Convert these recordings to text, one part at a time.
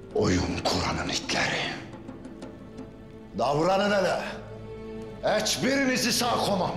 Oyun kuranın itleri. Davranın hele. Hiçbirinizi sağ komam.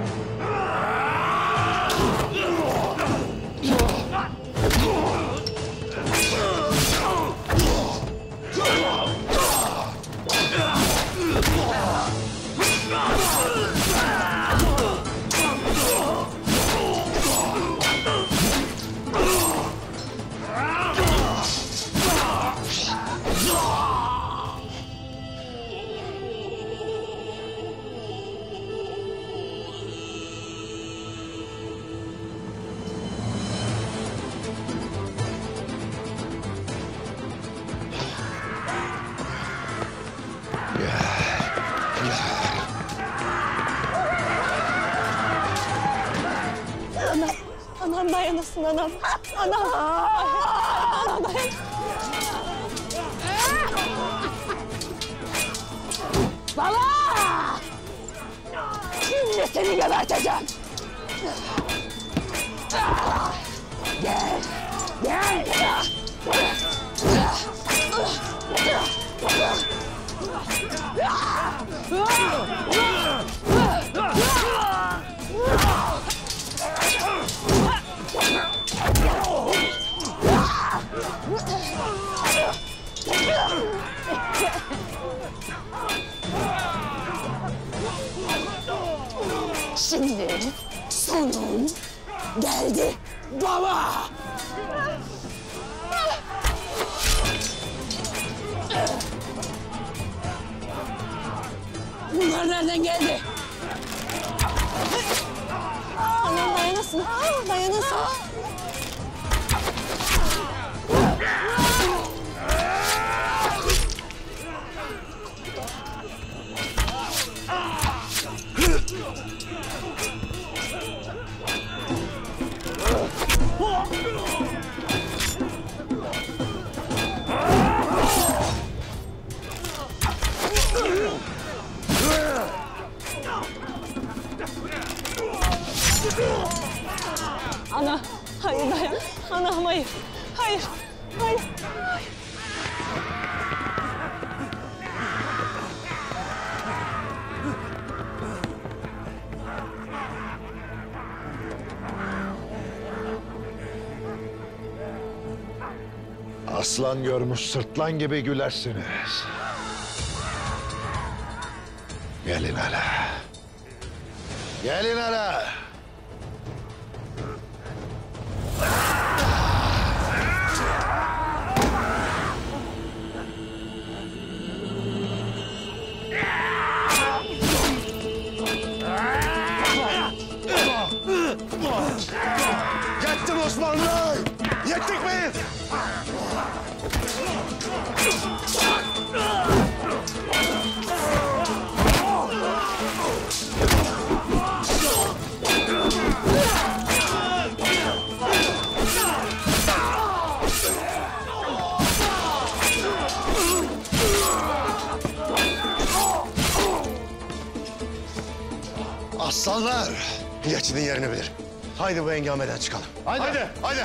Anam dayanasın anam. Anam. Anam dayan. Baba! Şimdi seni geberteceğim. Gel. Gel. Şimdi sonun geldi baba. Bunlar nereden geldi? Anam dayanasın, dayanasın. Ana, hayır dayan. Anam hayır. Hayır, hayır, hayır. Aslan görmüş sırtlan gibi gülersiniz. Gelin hele. Gelin hele. Yettim Osmanlı! Yettik mi? Aslanlar! Geçidin yerini bilir. Haydi bu engameden çıkalım. Haydi. Haydi. Haydi.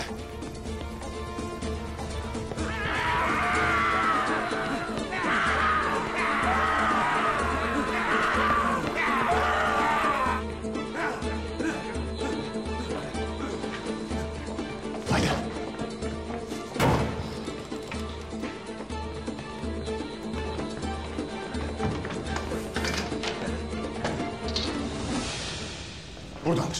Haydi. Buradandır.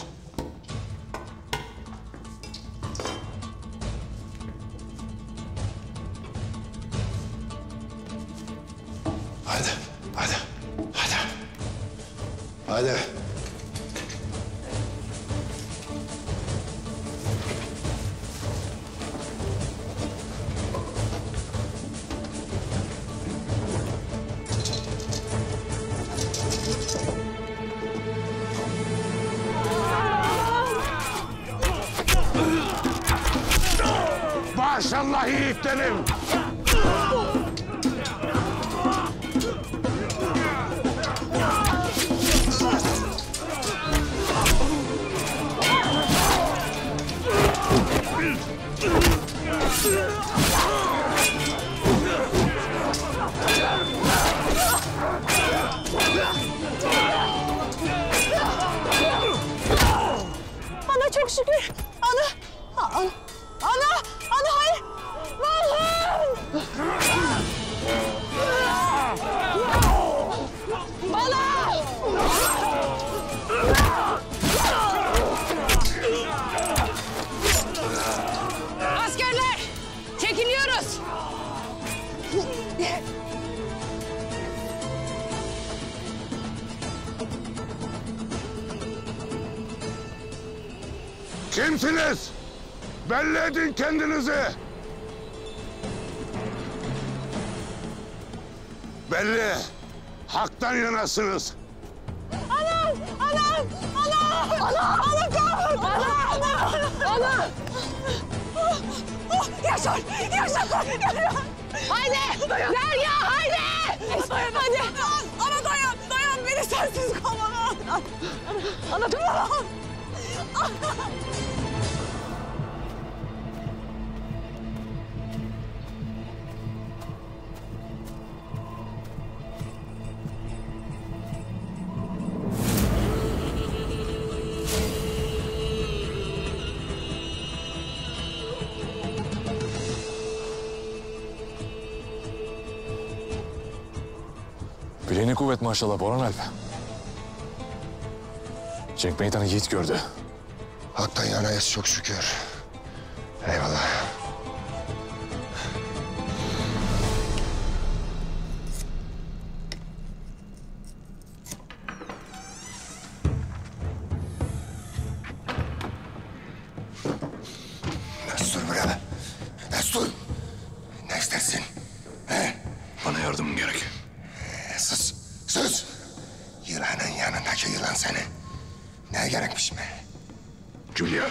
Haydi, haydi, haydi. Haydi. Maşallah yiğitlerim. Kimsiniz? Belli edin kendinizi. Belli. Haktan yanasınız. Anam! Anam! Anam! Anam! Anam kalk! Anam! Anam! Yaşar! Yaşar! Yaşar! Haydi! Dayan! Derya haydi! Hadi! Ana dayan! Dayan beni sensiz kalmam! Ana tamam! Bileğine kuvvet maşallah Boran Alp. Cenk meydanı yiğit gördü. Haktan yanayız çok şükür. Eyvallah. Destur buraya. Destur. Ne istersin? He? Bana yardımın gerek. Sus. Sus. Yılanın yanındaki yılan seni. Ne gerekmiş mi? Julia.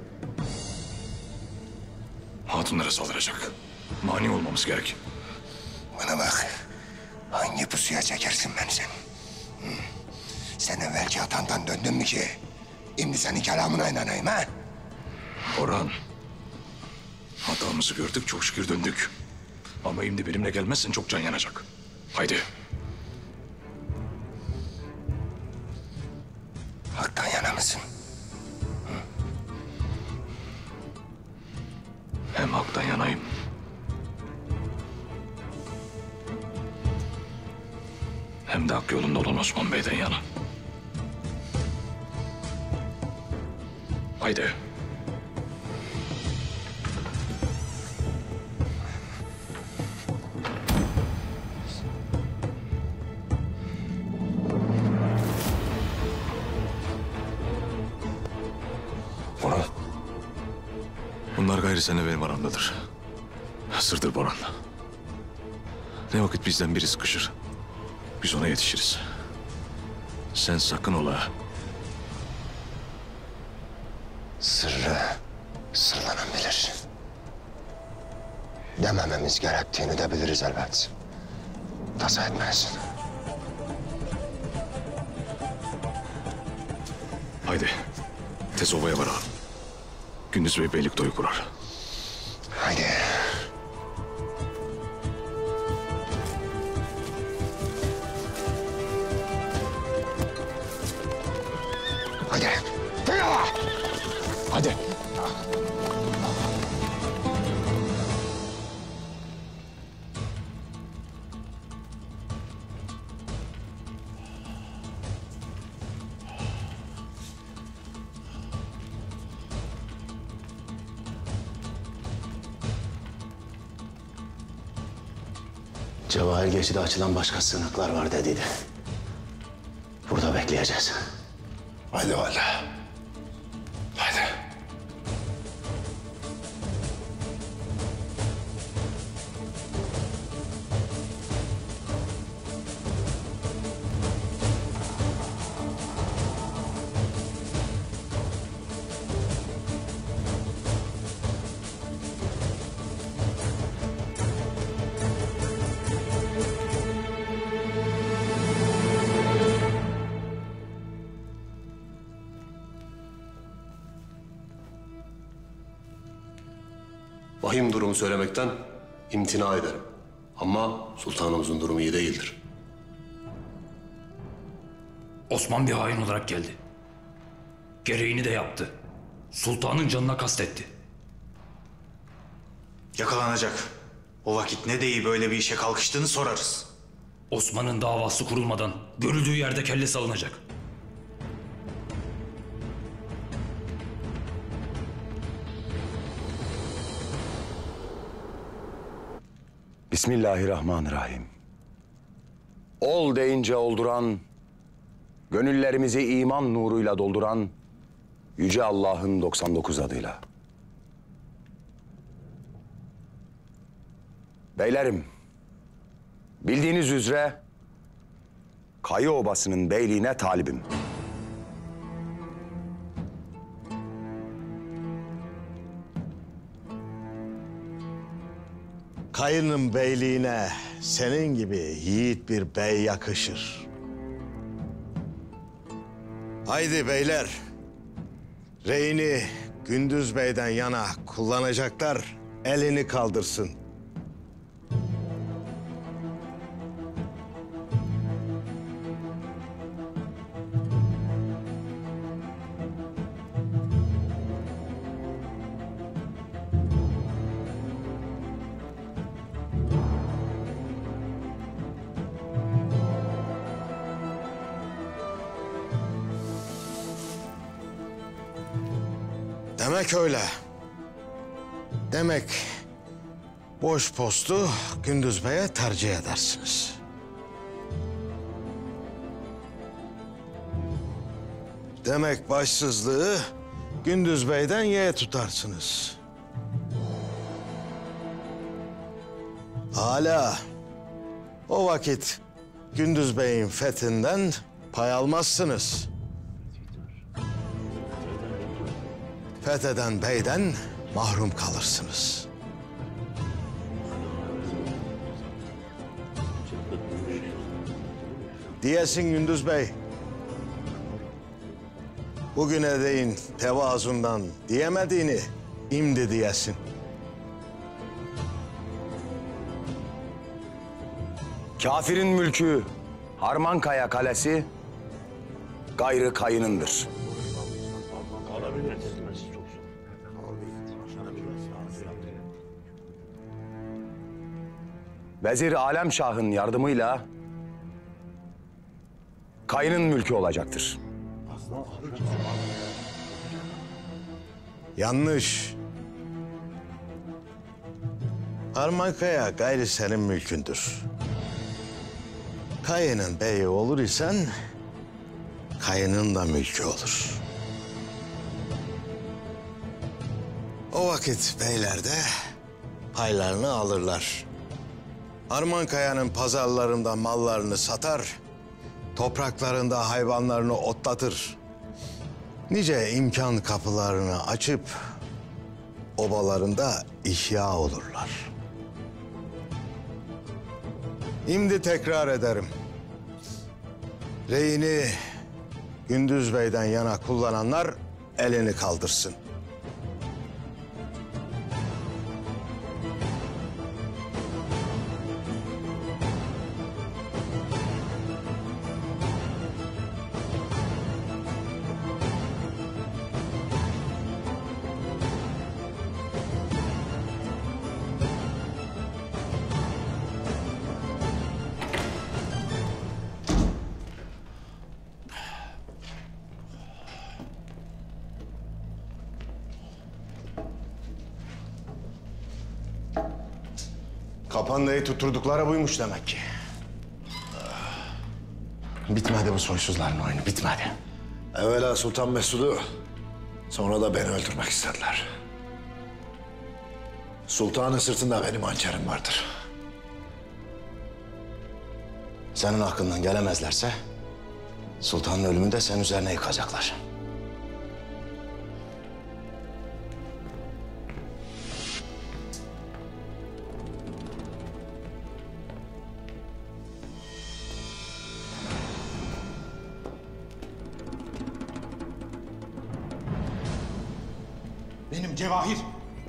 Hatunlara saldıracak. Mani olmamız gerek. Bana bak. Hangi pusuya çekersin beni sen? Sen evvelki hatandan döndün mü ki? Şimdi senin kelamına inanayım ha? Orhan. Hatamızı gördük, çok şükür döndük. Ama şimdi benimle gelmezsen çok can yanacak. Haydi. Haktan yana mısın? Hem haktan yanayım. Hem de hak yolunda olan Osman Bey'den yana. Haydi. Boran. Bunlar gayrı seninle benim aramdadır. Sırdır Boran. Ne vakit bizden biri sıkışır, biz ona yetişiriz. Sen sakın ola. Sırrı sırlanan bilir. Demememiz gerektiğini de biliriz elbet. Tasa etmez. Haydi. Tez ovaya varalım. Gündüz Bey beylik toyu kurar. Haydi. Hadi. Fırla! Hadi. Cevahir Geçi'de açılan başka sığınaklar var dediydi. Burada bekleyeceğiz. Haydi valla. Haydi. Vahim durumu söylemekten imtina ederim. Ama sultanımızın durumu iyi değildir. Osman bir hain olarak geldi. Gereğini de yaptı. Sultanın canına kastetti. Yakalanacak. O vakit ne deyi böyle bir işe kalkıştığını sorarız. Osman'ın davası kurulmadan görüldüğü yerde kellesi alınacak. Bismillahirrahmanirrahim. Ol deyince olduran, gönüllerimizi iman nuruyla dolduran Yüce Allah'ın 99 adıyla. Beylerim, bildiğiniz üzere Kayı Obası'nın beyliğine talibim. Kayının beyliğine senin gibi yiğit bir bey yakışır. Haydi beyler, reyini Gündüz Bey'den yana kullanacaklar, elini kaldırsın. Demek öyle. Demek boş postu Gündüz Bey'e tercih edersiniz. Demek başsızlığı Gündüz Bey'den yeğe tutarsınız. Hala o vakit Gündüz Bey'in fethinden pay almazsınız. Fetheden beyden mahrum kalırsınız. Diyesin Gündüz Bey, bugüne değin tevazundan diyemediğini imdi diyesin. Kafirin mülkü Harmankaya Kalesi gayrı kayınındır. Vezir Alemşah'ın yardımıyla Kayının mülkü olacaktır. Yanlış. Harmankaya gayrı senin mülkündür. Kayının beyi olur isen kayının da mülkü olur. O vakit beyler de paylarını alırlar. Harmankaya'nın pazarlarında mallarını satar, topraklarında hayvanlarını otlatır. Nice imkan kapılarını açıp obalarında ihya olurlar. Şimdi tekrar ederim. Reyini Gündüz Bey'den yana kullananlar elini kaldırsın. Kapandayı tutturdukları buymuş demek ki. Bitmedi bu soysuzların oyunu, bitmedi. Evvela Sultan Mesud'u, sonra da beni öldürmek istediler. Sultanın sırtında benim hançerim vardır. Senin hakkından gelemezlerse sultanın ölümünü de senin üzerine yıkacaklar. Benim Cevahir.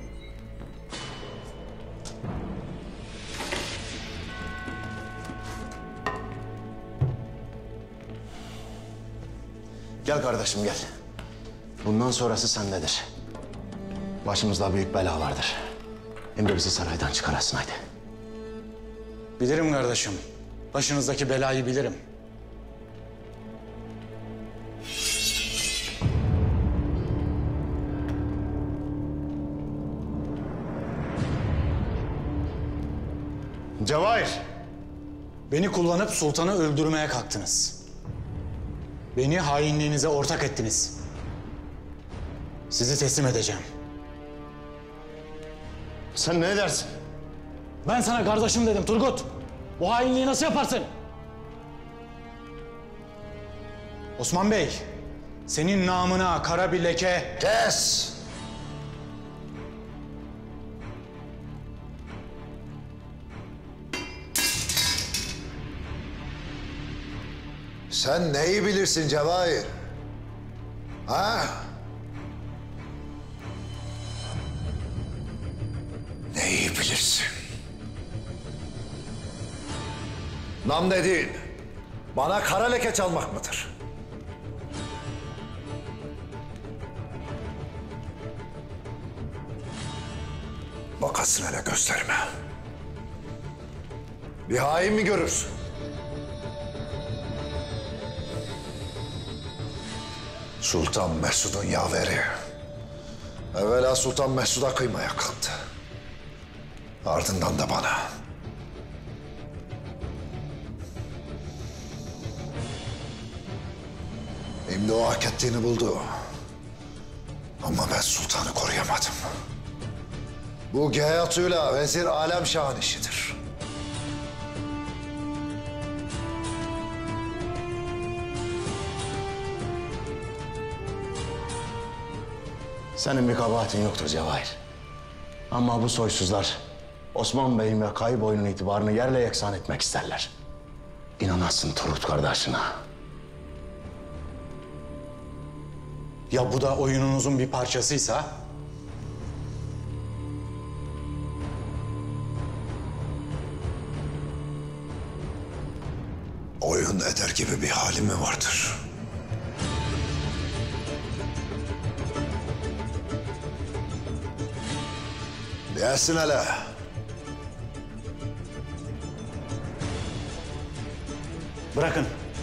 Gel kardeşim gel. Bundan sonrası sendedir. Başımızda büyük bela vardır. Emre bizi saraydan çıkarasın haydi. Bilirim kardeşim. Başınızdaki belayı bilirim. Cevahir. Beni kullanıp sultanı öldürmeye kalktınız. Beni hainliğinize ortak ettiniz. Sizi teslim edeceğim. Sen ne dersin? Ben sana kardeşim dedim Turgut. Bu hainliği nasıl yaparsın? Osman Bey, senin namına kara bir leke... Kes! Sen neyi bilirsin Cevahir? Ha? Neyi bilirsin? Nam dediğin bana kara leke çalmak mıdır? Bakasın hele gösterme. Bir hain mi görürsün? Sultan Mesud'un yaveri. Evvela Sultan Mesud'a kıymaya kalktı. Ardından da bana. Şimdi o hak ettiğini buldu. Ama ben sultanı koruyamadım. Bu geyatıyla Vezir Alemşah'ın işidir. Senin bir kabahatin yoktur Cevahir. Ama bu soysuzlar Osman Bey'in ve Kayıboy'un itibarını yerle yeksan etmek isterler. İnanasın Turgut kardeşine. Ya bu da oyununuzun bir parçasıysa? Oyun eder gibi bir hali mi vardır? Gelsin hele. Bırakın.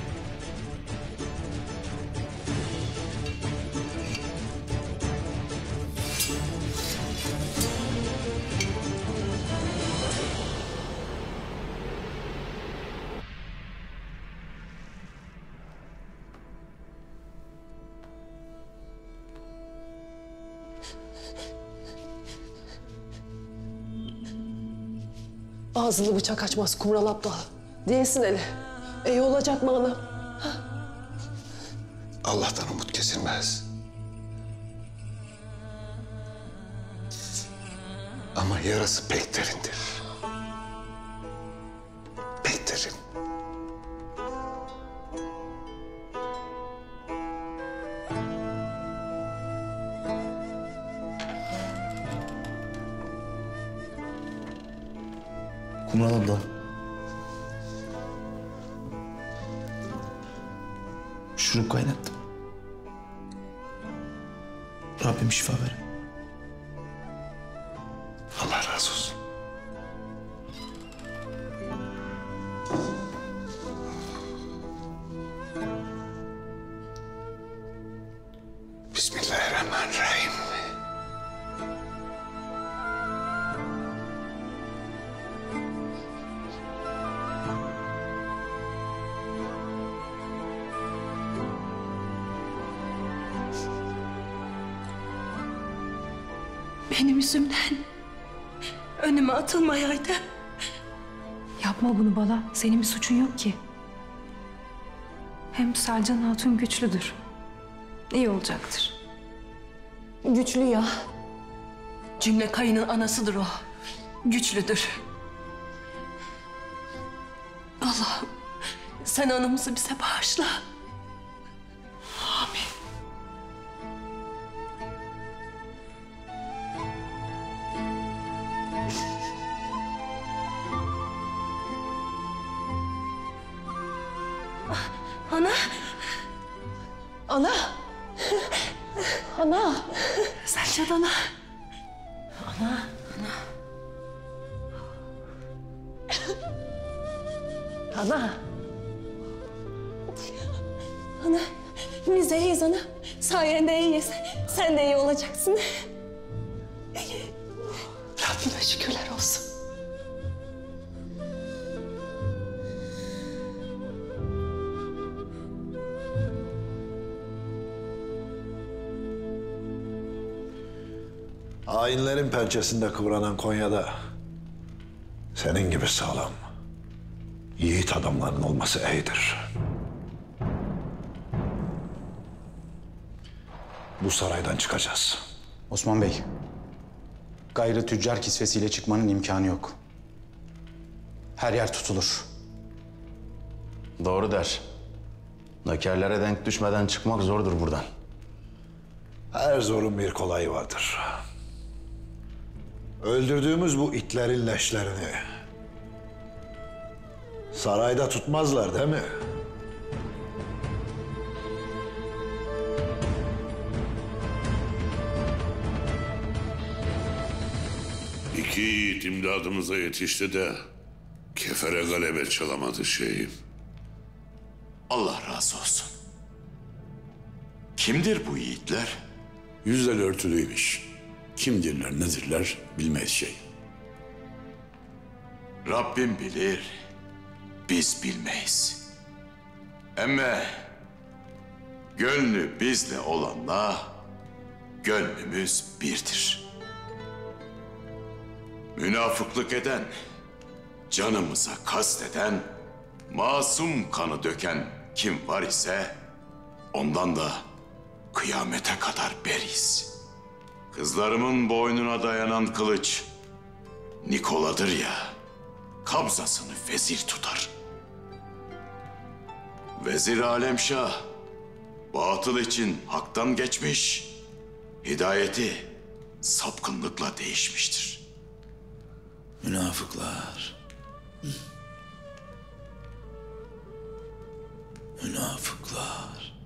Ağzını bıçak açmaz Kumral Abdal. Değilsin hele. İyi olacak mı anam? Allah'tan umut kesilmez. Ama yarası pek derindir. Pek derin. Kumral abla. Şurup kaynattım. Rabbim şifa ver. Allah razı olsun. Bismillahirrahmanirrahim. Benim yüzümden önüme atılmayaydı. Yapma bunu Bala. Senin bir suçun yok ki. Hem Selcan Hatun güçlüdür. İyi olacaktır. Güçlü ya. Cümle kayının anasıdır o. Güçlüdür. Allah'ım sen anamızı bize bağışla. Amin. Ana. Ana. Ana. Selcan ana. Ana. Ana. Ana. Biz de iyiyiz ana. Sayende iyiyiz. Sen de iyi olacaksın. Rabbime şükürler olsun. Hainlerin pençesinde kıvranan Konya'da senin gibi sağlam, yiğit adamların olması iyidir. Bu saraydan çıkacağız. Osman Bey, gayrı tüccar kisvesiyle çıkmanın imkanı yok. Her yer tutulur. Doğru der. Nökerlere denk düşmeden çıkmak zordur buradan. Her zorun bir kolayı vardır. Öldürdüğümüz bu itlerin leşlerini sarayda tutmazlar değil mi? İki yiğit imdadımıza yetişti de kefere galebe çalamadı şeyim. Allah razı olsun. Kimdir bu yiğitler? Yüzleri örtülüymüş. Kimdirler, nedirler bilmeyiz şey. Rabbim bilir, biz bilmeyiz. Ama gönlü bizle olanla gönlümüz birdir. Münafıklık eden, canımıza kasteden, masum kanı döken kim var ise ondan da kıyamete kadar beriyiz. Kızlarımın boynuna dayanan kılıç Nikola'dır ya, kabzasını vezir tutar. Vezir Alemşah batıl için haktan geçmiş, hidayeti sapkınlıkla değişmiştir. Münafıklar. Münafıklar.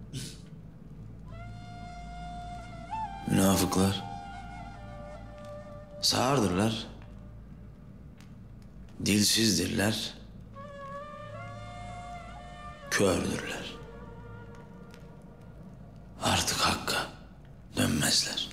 Münafıklar. Sağırdırlar. Dilsizdirler. Kördürler. Artık hakka dönmezler.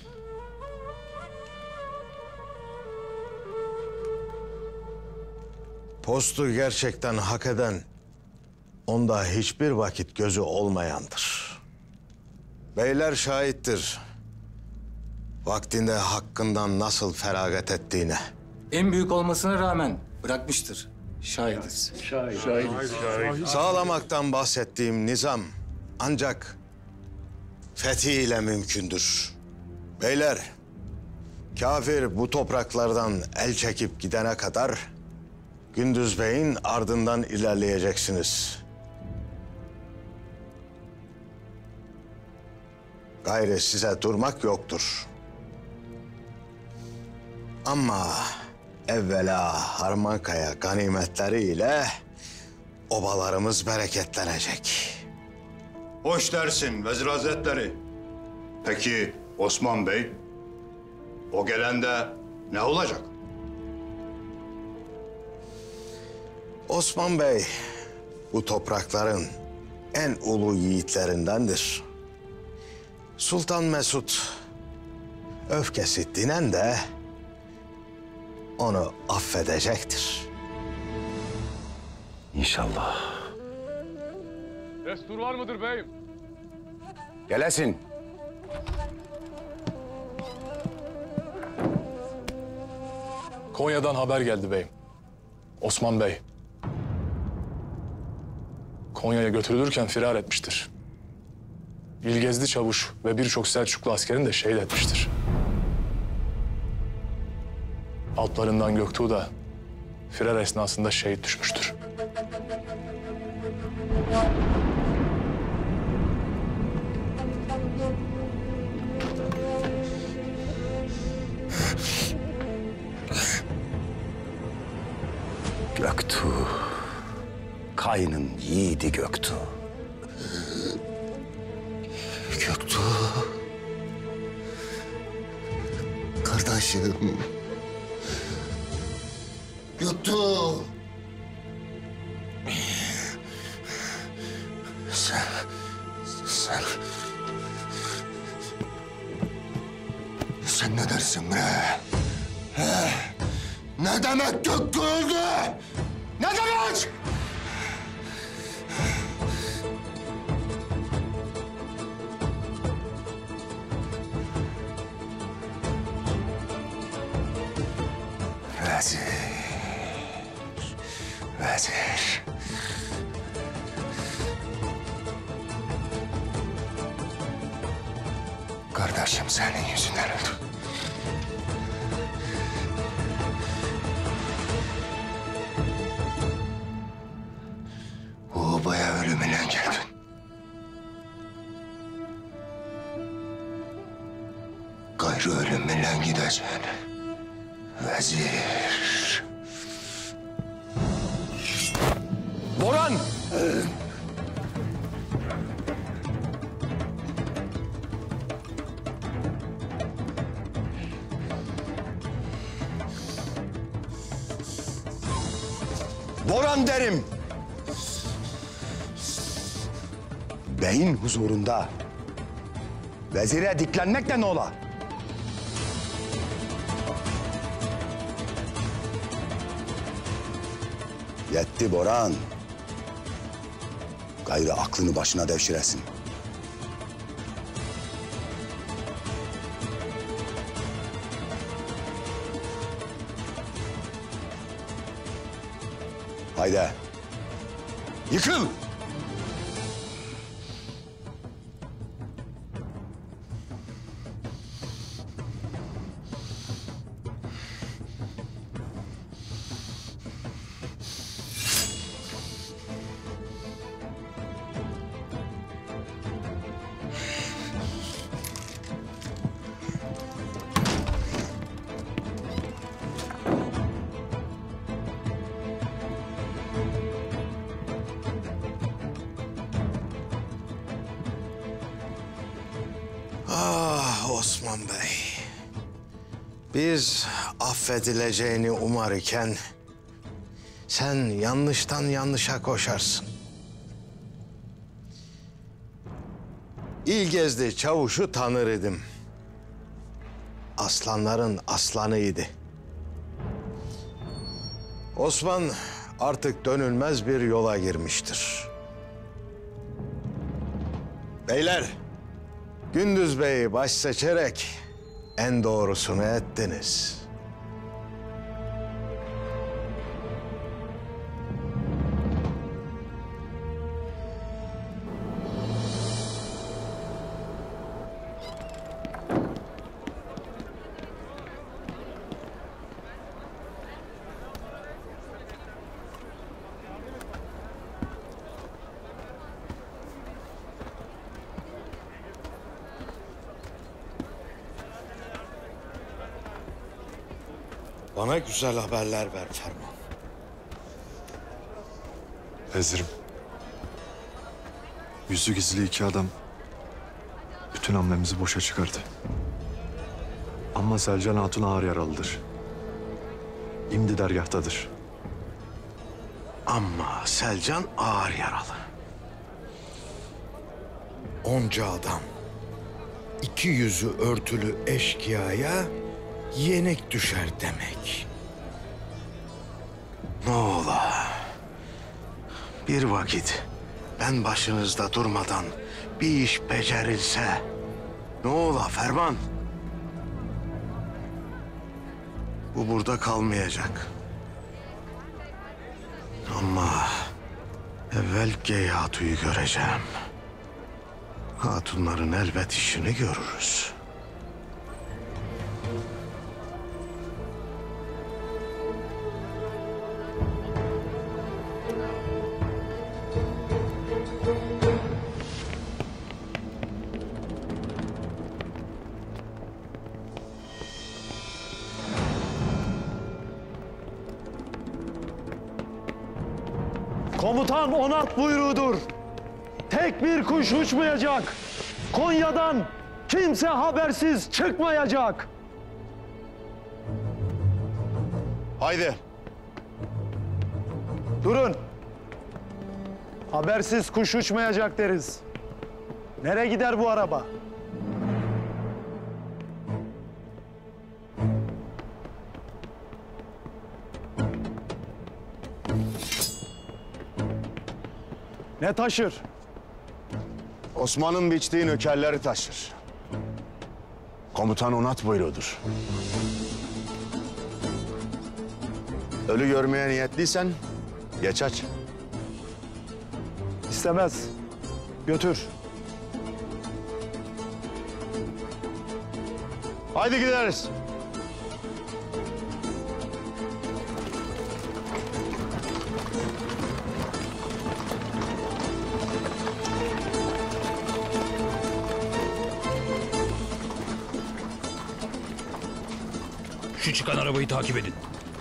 Postu gerçekten hak eden, onda hiçbir vakit gözü olmayandır. Beyler şahittir. Vaktinde hakkından nasıl feragat ettiğine. En büyük olmasına rağmen bırakmıştır. Şahidiz. Sağlamaktan bahsettiğim nizam ancak fethiyle mümkündür. Beyler, kafir bu topraklardan el çekip gidene kadar Gündüz Bey'in ardından ilerleyeceksiniz. Gayrı size durmak yoktur. Ama evvela Harmankaya ganimetleriyle obalarımız bereketlenecek. Hoş dersin Vezir Hazretleri. Peki Osman Bey, o gelende ne olacak? Osman Bey bu toprakların en ulu yiğitlerindendir. Sultan Mesut öfkesi dinen de onu affedecektir. İnşallah. Destur var mıdır beyim? Gelesin. Konya'dan haber geldi beyim. Osman Bey Konya'ya götürülürken firar etmiştir. İlgezli Çavuş ve birçok Selçuklu askerini de şehit etmiştir. Alplarından Göktuğ da firar esnasında şehit düşmüştür. Göktuğ. Kayının yiğidi Göktuğ. Göktuğ. Kardeşim. Göktuğ. Sen ne dersin bre? He? Ne demek Göktuğ öldü? Ne demek? vezir. Kardeşim senin yüzünden öldü. Bu obaya ölümüyle geldin. Gayrı ölümüyle gideceksin. Vezir. Boran! Boran derim. Beyin huzurunda vezire diklenmek de ne ola? Yetti Boran. Gayrı aklını başına devşiresin. Haydi. Yıkıl! Ah Osman Bey. Biz affedileceğini umar iken sen yanlıştan yanlışa koşarsın. İlgezdi Çavuş'u tanır idim. Aslanların aslanıydı. Osman artık dönülmez bir yola girmiştir. Beyler, Gündüz Bey'i baş seçerek en doğrusunu ettiniz. Bana güzel haberler ver Ferman. Vezirim. Yüzü gizli iki adam bütün hamlemizi boşa çıkardı. Ama Selcan Hatun ağır yaralıdır. İmdi dergahtadır. Ama Selcan ağır yaralı. Onca adam, iki yüzü örtülü eşkıyaya yenik düşer demek. Ne ola? Bir vakit ben başınızda durmadan bir iş becerilse ne ola Ferman? Bu burada kalmayacak. Ama evvel Geyatu'yu göreceğim. Hatunların elbet işini görürüz. Komutan onat buyruğudur. Tek bir kuş uçmayacak. Konya'dan kimse habersiz çıkmayacak. Haydi. Durun. Habersiz kuş uçmayacak deriz. Nereye gider bu araba? Ne taşır? Osman'ın biçtiği nökerleri taşır. Komutan onat buyruğudur. Ölü görmeye niyetliysen Geç aç. İstemez. Götür. Haydi gideriz. Şu çıkan arabayı takip edin.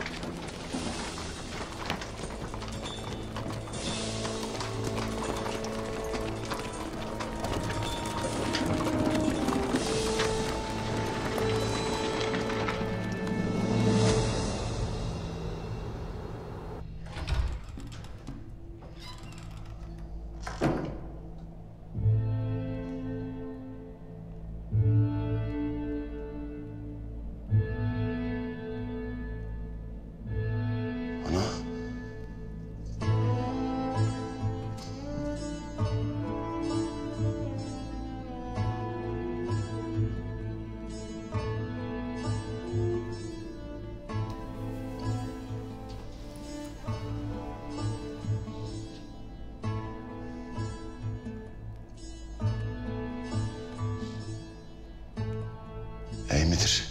İyi midir?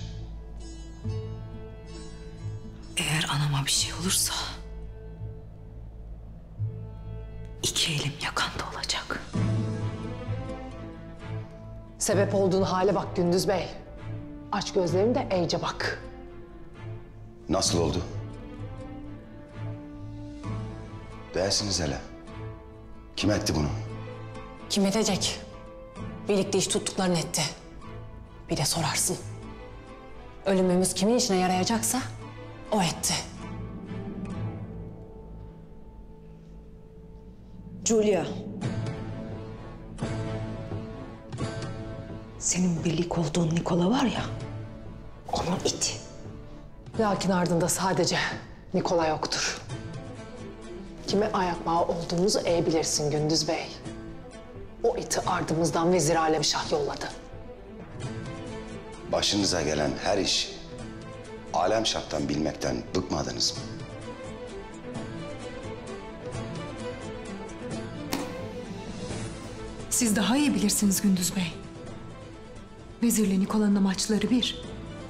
Eğer anama bir şey olursa... ...2 elim yakanda olacak. Sebep olduğun hale bak Gündüz Bey. Aç gözlerini de iyice bak. Nasıl oldu? Değilsiniz hele. Kim etti bunu? Kim edecek? Birlikte iş tuttuklarını etti. Bir de sorarsın. Ölümümüz kimin işine yarayacaksa o etti. Julia. Senin birlik olduğun Nikola var ya, onun iti. Lakin ardında sadece Nikola yoktur. Kime ayak bağı olduğumuzu iyi bilirsin Gündüz Bey. O iti ardımızdan Vezir Alemşah yolladı. Başınıza gelen her iş Alemşah'tan bilmekten bıkmadınız mı? Siz daha iyi bilirsiniz Gündüz Bey. Vezirle Nikola'nın amaçları bir.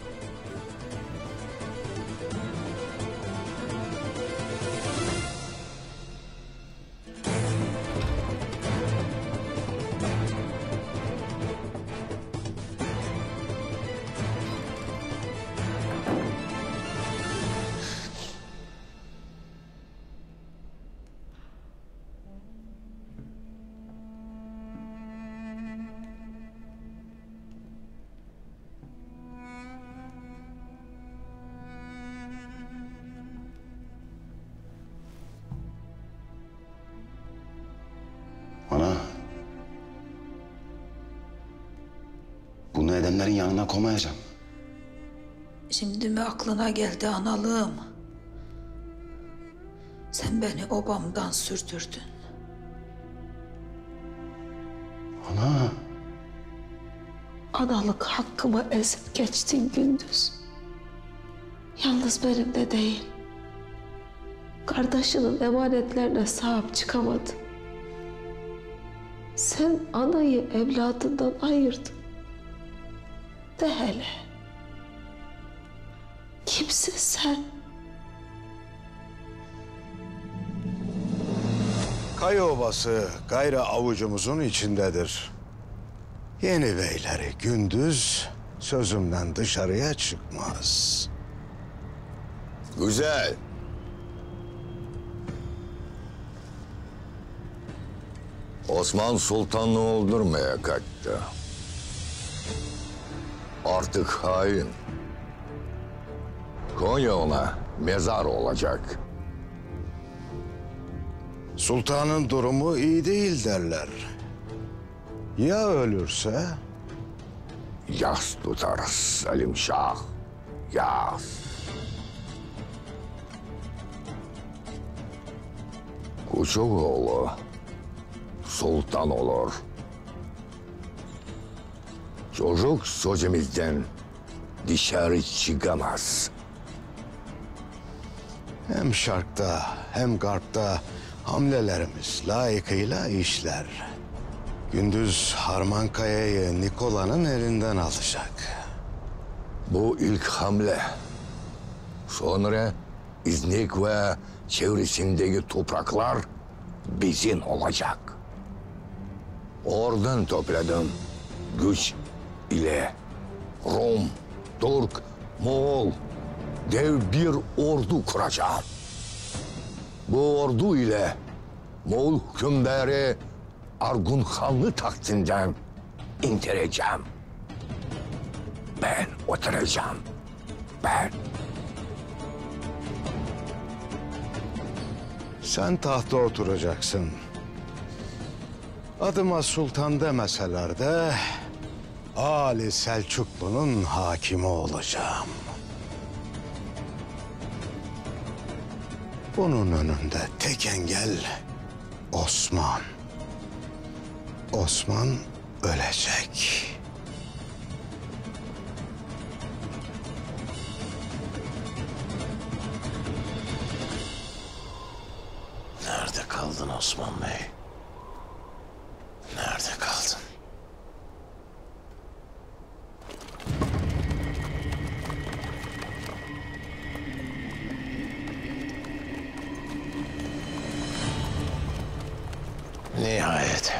Ana. Bunu edenlerin yanına koymayacağım. Şimdi mi aklına geldi analığım? Sen beni obamdan sürdürdün. Ana. Analık hakkımı ezip geçtin Gündüz. Yalnız benim de değil. Kardeşinin emanetlerine sahip çıkamadın. Sen anayı evladından ayırdın. De hele. Kimsin sen? Kayı Obası gayrı avucumuzun içindedir. Yeni beyleri gündüz sözümden dışarıya çıkmaz. Güzel. Osman Sultan'ı öldürmeye kaçtı. Artık hain. Konya ona mezar olacak. Sultanın durumu iyi değil derler. Ya ölürse? Yas tutarız Selim Şah. Yas. Küçük oğlu sultan olur. Çocuk sözümüzden dışarı çıkamaz. Hem şarkta hem garpta hamlelerimiz layıkıyla işler. Gündüz Harmankaya'yı Nikola'nın elinden alacak. Bu ilk hamle. Sonra İznik ve çevresindeki topraklar bizim olacak. Oradan topladığım güç ile Rum, Türk, Moğol dev bir ordu kuracağım. Bu ordu ile Moğol hükümdarı Argun Han'ı taxtinden indireceğim. Ben oturacağım. Ben. Sen tahta oturacaksın. Adıma sultan demeseler de Ali Selçuklu'nun hakimi olacağım. Bunun önünde tek engel Osman. Osman ölecek. Nerede kaldın Osman Bey? Nerede kaldın? Nihayet.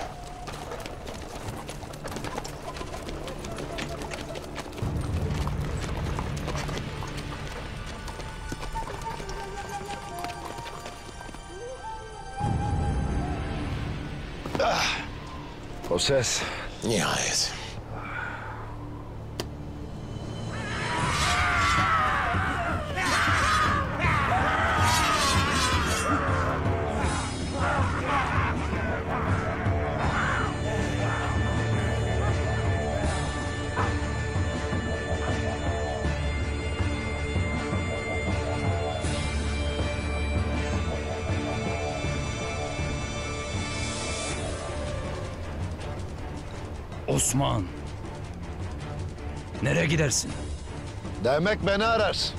O ses. Nihayet. Osman. Nereye gidersin? Demek beni ararsın.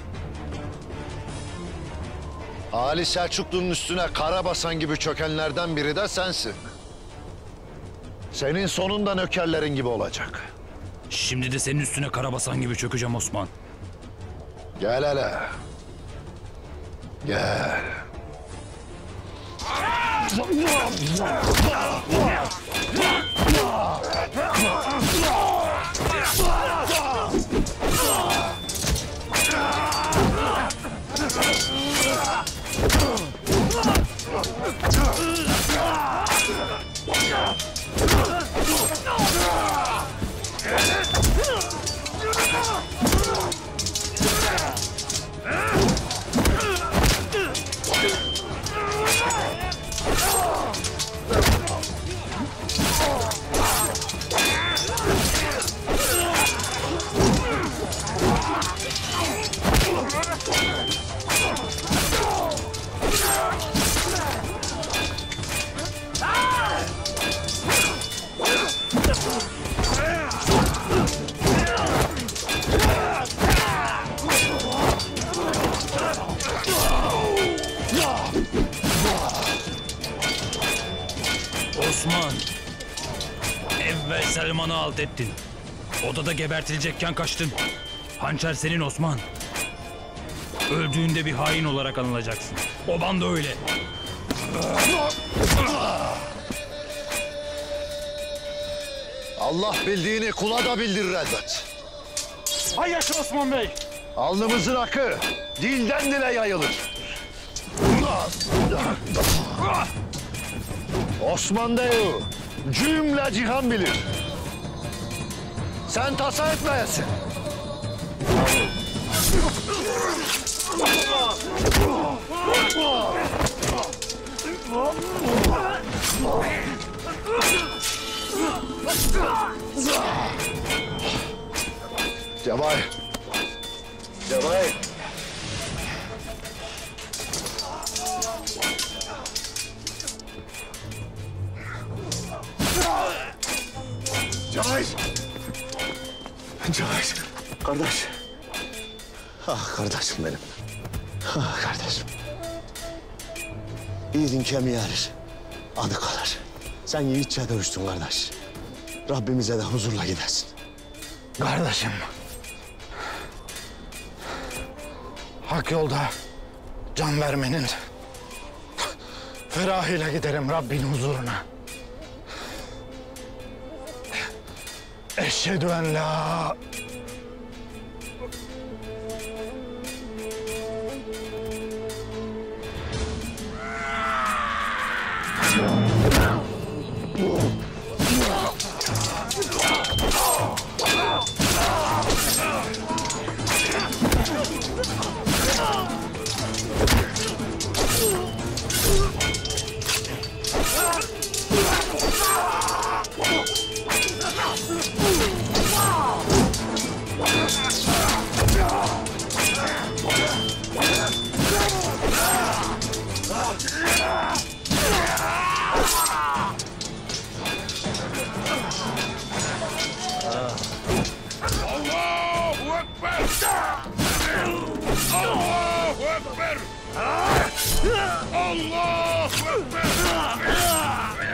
Ali Selçuklu'nun üstüne kara basan gibi çökenlerden biri de sensin. Senin sonun da nökerlerin gibi olacak. Şimdi de senin üstüne karabasan gibi çökeceğim Osman. Gel hele. Gel. Osman. Evvel Selman'ı alt ettin. Odada gebertilecekken kaçtın. Hançer senin Osman. Öldüğünde bir hain olarak anılacaksın. Oban da öyle. Allah bildiğini kula da bildirir elbet. Hay yaşa Osman Bey! Alnımızın akı dilden dile yayılır. Osman deyu cümle cihan bilir. Sen tasa etmeyesin. Cevay. Cevay. Cevay. Cevay. Kardeş. Ah kardeşim benim. Ah kardeşim. Yiğidin kemiği erir, adı kalır. Sen yiğitçe dövüştün kardeş. Rabbimize de huzurla gidersin. Kardeşim. Hak yolda can vermenin ferahıyla giderim Rabbin huzuruna. Eşhedü en la... Allahu Ekber! Allahu Ekber! Allahu Ekber!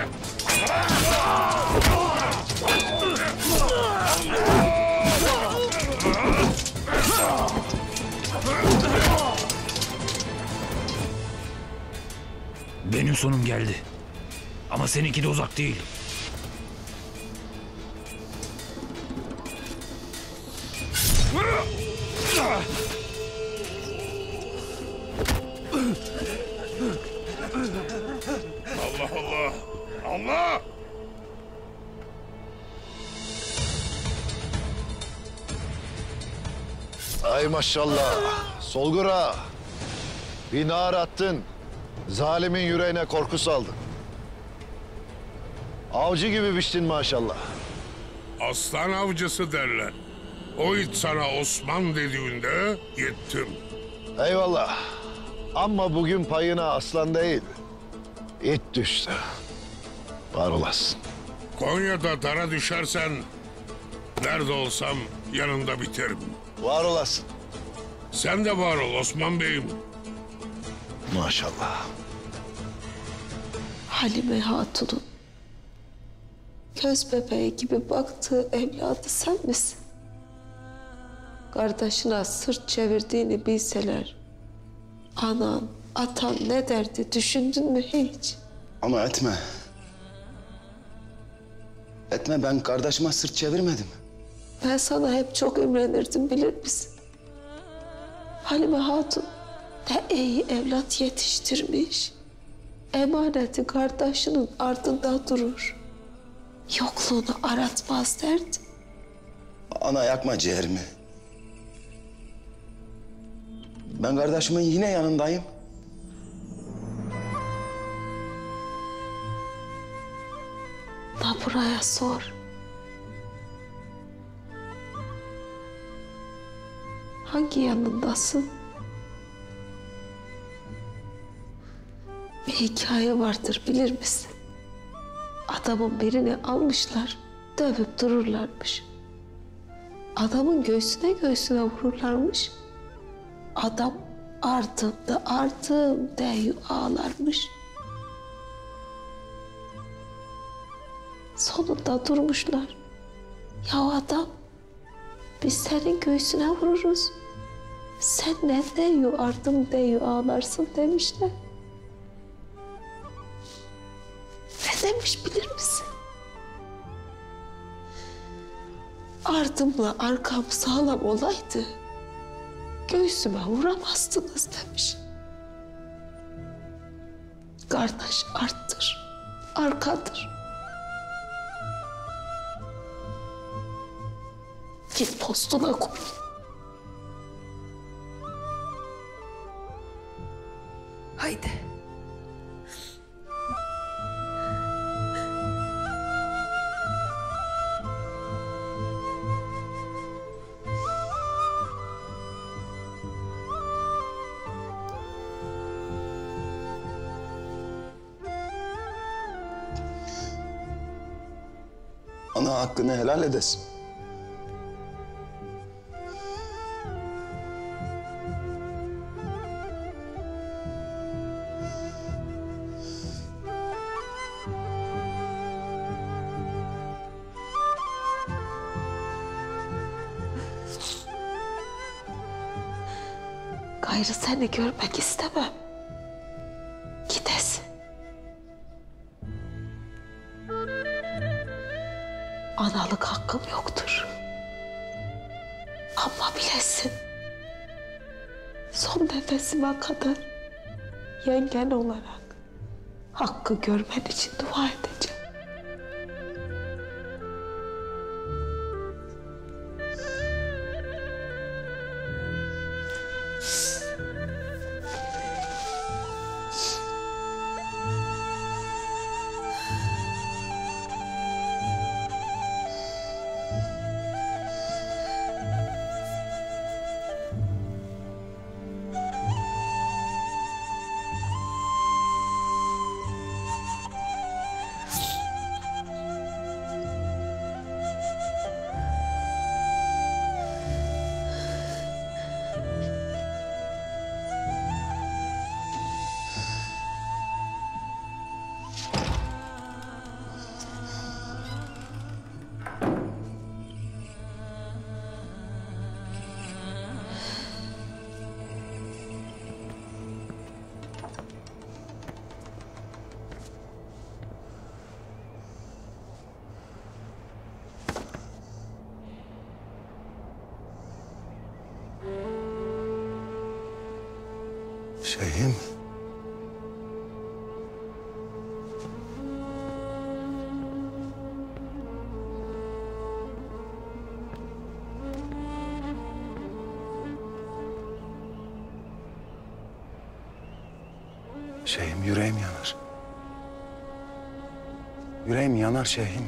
Benim sonum geldi. Ama seninki de uzak değil. Allah Allah! Allah! Ay maşallah. Solgura. Bir nar attın. Zalimin yüreğine korku saldın. Avcı gibi biçtin maşallah. Aslan avcısı derler. O it sana Osman dediğinde yettim. Eyvallah. Ama bugün payına aslan değil, it düştü. Var olasın. Konya'da dara düşersen nerede olsam yanında biterim. Var olasın. Sen de var ol Osman Bey'im. Maşallah. Halime Hatun'un göz bebeği gibi baktığı evladı sen misin? Kardeşine sırt çevirdiğini bilseler, anan, atan ne derdi düşündün mü hiç? Ama etme. Etme, ben kardeşime sırt çevirmedim. Ben sana hep çok imrenirdim bilir misin? Halime Hatun ne iyi evlat yetiştirmiş. Emaneti kardeşinin ardında durur. Yokluğunu aratmaz derdi. Ana yakma ciğerimi. Ben kardeşimin yine yanındayım. Da buraya sor. Hangi yanındasın? Bir hikaye vardır bilir misin? Adamın birini almışlar, dövüp dururlarmış. Adamın göğsüne vururlarmış. Adam ardım diye ağlarmış. Sonunda durmuşlar. Ya adam, biz senin göğsüne vururuz. Sen ne diyor ardım diye ağlarsın demişler. Ne demiş bilir misin? Ardımla arkam sağlam olaydı, göğsüme vuramazdınız demiş. Kardeş arttır, arkadır. Git postuna koy. Haydi. Ana hakkını helal edesin. gayrı seni görmek istemem. Gidesin. Analık hakkım yoktur. Ama bilesin. Son nefesime kadar yengen olarak hakkı görmen için dua edeceğim. Şeyhim. Şeyhim, yüreğim yanar. Yüreğim yanar şeyhim.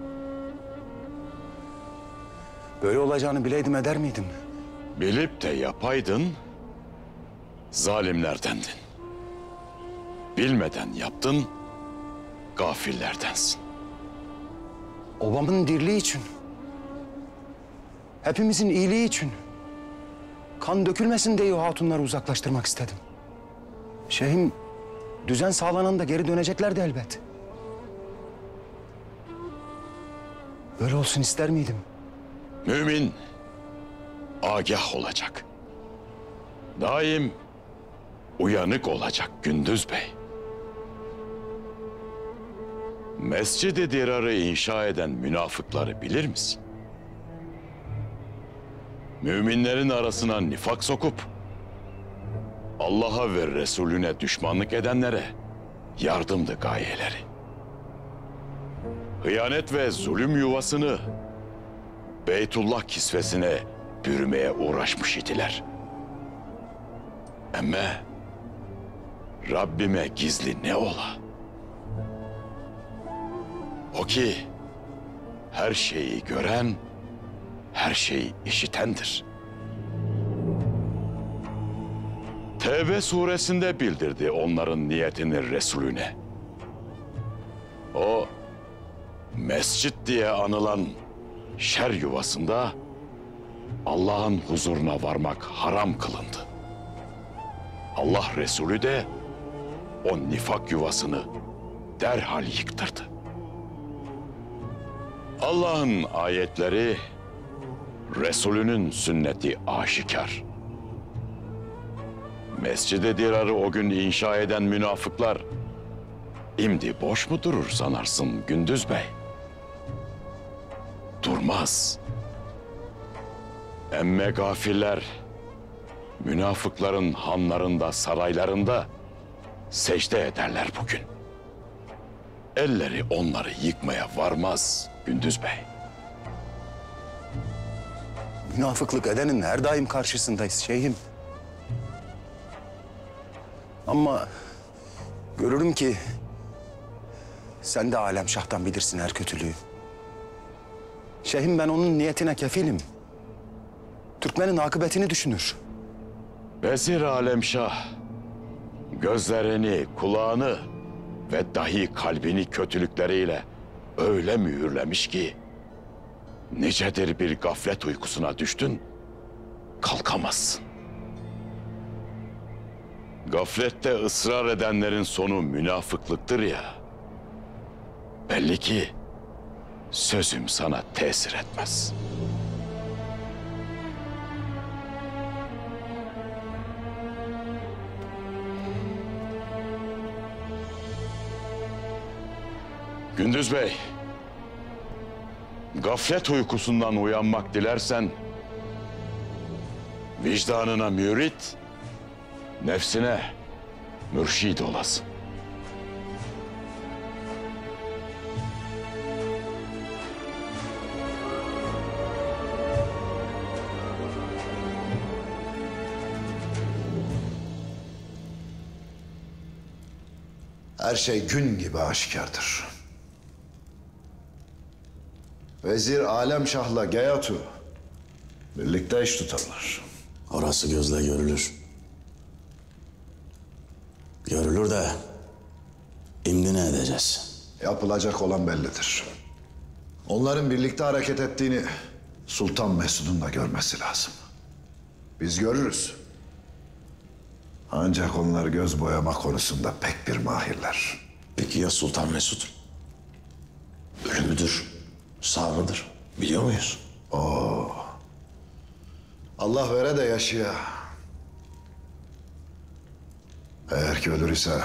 Böyle olacağını bileydim eder miydim? Bilip de yapaydın, zalimlerdendin. Bilmeden yaptın, gafillerdensin. Obamın dirliği için. Hepimizin iyiliği için. Kan dökülmesin diye o hatunları uzaklaştırmak istedim. Şeyhim, düzen sağlananda geri döneceklerdi elbet. Böyle olsun ister miydim? Mümin agah olacak. Daim uyanık olacak Gündüz Bey. Mescid-i Dirar'ı inşa eden münafıkları bilir misin? Müminlerin arasına nifak sokup Allah'a ve Resulüne düşmanlık edenlere yardımdı gayeleri. Hıyanet ve zulüm yuvasını Beytullah kisvesine bürümeye uğraşmış idiler. Ama Rabbime gizli ne ola? O ki her şeyi gören, her şeyi işitendir. Tevbe suresinde bildirdi onların niyetini Resulüne. O mescit diye anılan şer yuvasında Allah'ın huzuruna varmak haram kılındı. Allah Resulü de o nifak yuvasını derhal yıktırdı. Allah'ın ayetleri, Resulünün sünneti aşikar. Mescid-i Dirar'ı o gün inşa eden münafıklar, imdi boş mu durur sanarsın Gündüz Bey? Durmaz. Emme gafiller, münafıkların hanlarında, saraylarında secde ederler bugün. Elleri onları yıkmaya varmaz Gündüz Bey. Münafıklık edenin her daim karşısındayız şeyhim. Ama görürüm ki sen de Alemşah'tan bilirsin her kötülüğü. Şeyhim, ben onun niyetine kefilim. Türkmenin akıbetini düşünür. Vezir Alemşah gözlerini, kulağını ve dahi kalbini kötülükleriyle öyle mühürlemiş ki nicedir bir gaflet uykusuna düştün, kalkamazsın. Gaflette ısrar edenlerin sonu münafıklıktır ya. Belli ki sözüm sana tesir etmez. Gündüz Bey, gaflet uykusundan uyanmak dilersen, vicdanına mürit, nefsine mürşid olasın. Her şey gün gibi aşikardır. Vezir Alemşah'la Gayatu birlikte iş tutarlar. Orası gözle görülür. Görülür de şimdi ne edeceğiz? Yapılacak olan bellidir. Onların birlikte hareket ettiğini Sultan Mesud'un da görmesi lazım. Biz görürüz. Ancak onlar göz boyama konusunda pek bir mahirler. Peki ya Sultan Mesud? Ölü müdür? Sağ mıdır? Biliyor muyuz? Oo. Allah vere de yaşaya. Eğer ki ölür ise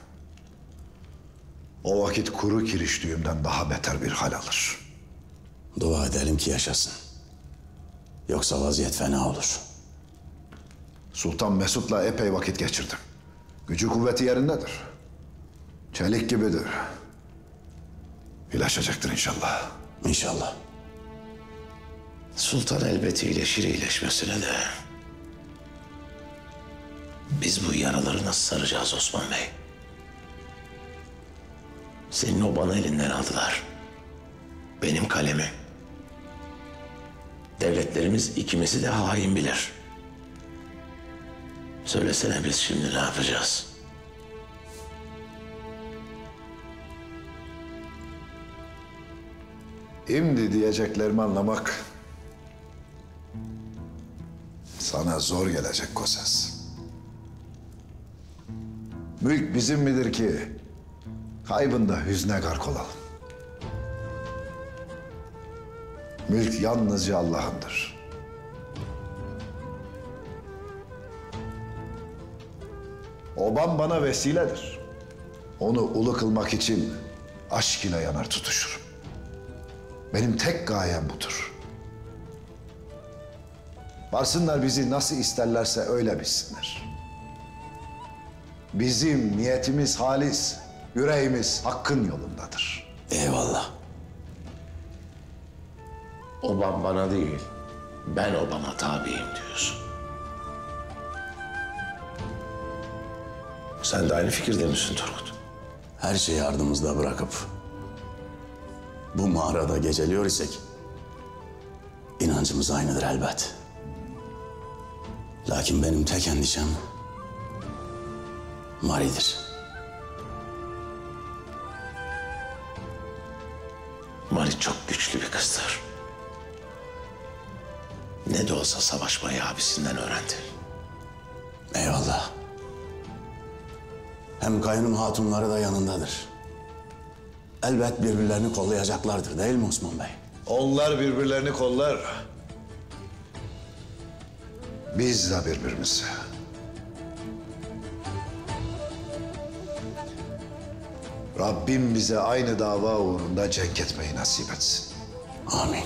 o vakit kuru kiriştüğümden daha beter bir hal alır. Dua edelim ki yaşasın. Yoksa vaziyet fena olur. Sultan Mesud'la epey vakit geçirdim. Gücü kuvveti yerindedir. Çelik gibidir. İyileşecektir inşallah. İnşallah. Sultan elbet iyileşir, iyileşmesine de. Biz bu yaraları nasıl saracağız Osman Bey? Senin o bana elinden aldılar. Benim kalemi. Devletlerimiz ikimizi de hain bilir. Söylesene biz şimdi ne yapacağız? İmdi diyeceklerimi anlamak sana zor gelecek Kosas. Mülk bizim midir ki kaybında hüzne gark olalım? Mülk yalnızca Allah'ındır. Obam bana vesiledir. Onu ulu kılmak için aşk ile yanar tutuşurum. Benim tek gayem budur. Varsınlar bizi nasıl isterlerse öyle bilsinler. Bizim niyetimiz halis, yüreğimiz hakkın yolundadır. Eyvallah. Obam bana değil, ben obama tabiyim diyorsun. Sen de aynı fikirde misin Turgut? Her şeyi ardımızda bırakıp bu mağarada geceliyor isek inancımız aynıdır elbet. Lakin benim tek endişem Mari'dir. Mari çok güçlü bir kızdır. Ne de olsa savaşmayı abisinden öğrendi. Eyvallah. Hem kayınım hatunları da yanındadır. Elbet birbirlerini kollayacaklardır değil mi Osman Bey? Onlar birbirlerini kollar. Biz de birbirimizi. Rabbim bize aynı dava uğrunda cenk etmeyi nasip etsin. Amin.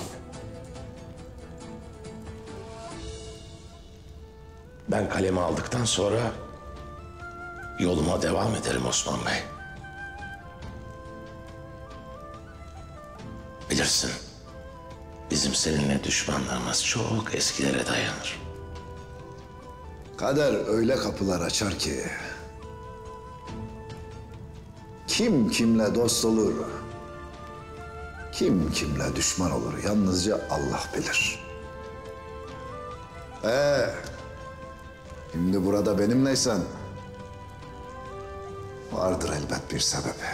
Ben kalemi aldıktan sonra yoluma devam ederim Osman Bey. Bilirsin, bizim seninle düşmanlığımız çok eskilere dayanır. Kader öyle kapılar açar ki kim kimle dost olur, kim kimle düşman olur yalnızca Allah bilir. Şimdi burada benimleysen vardır elbet bir sebebi.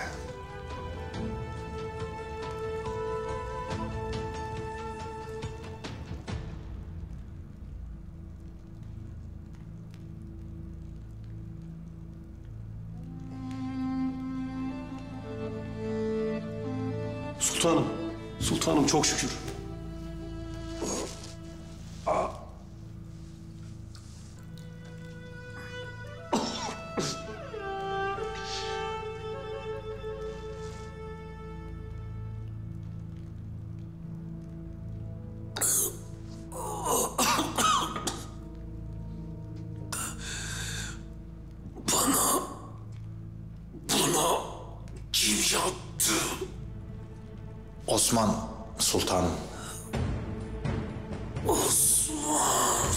Sultanım, sultanım çok şükür. Kim yaptı? Osman Sultanım. Osman.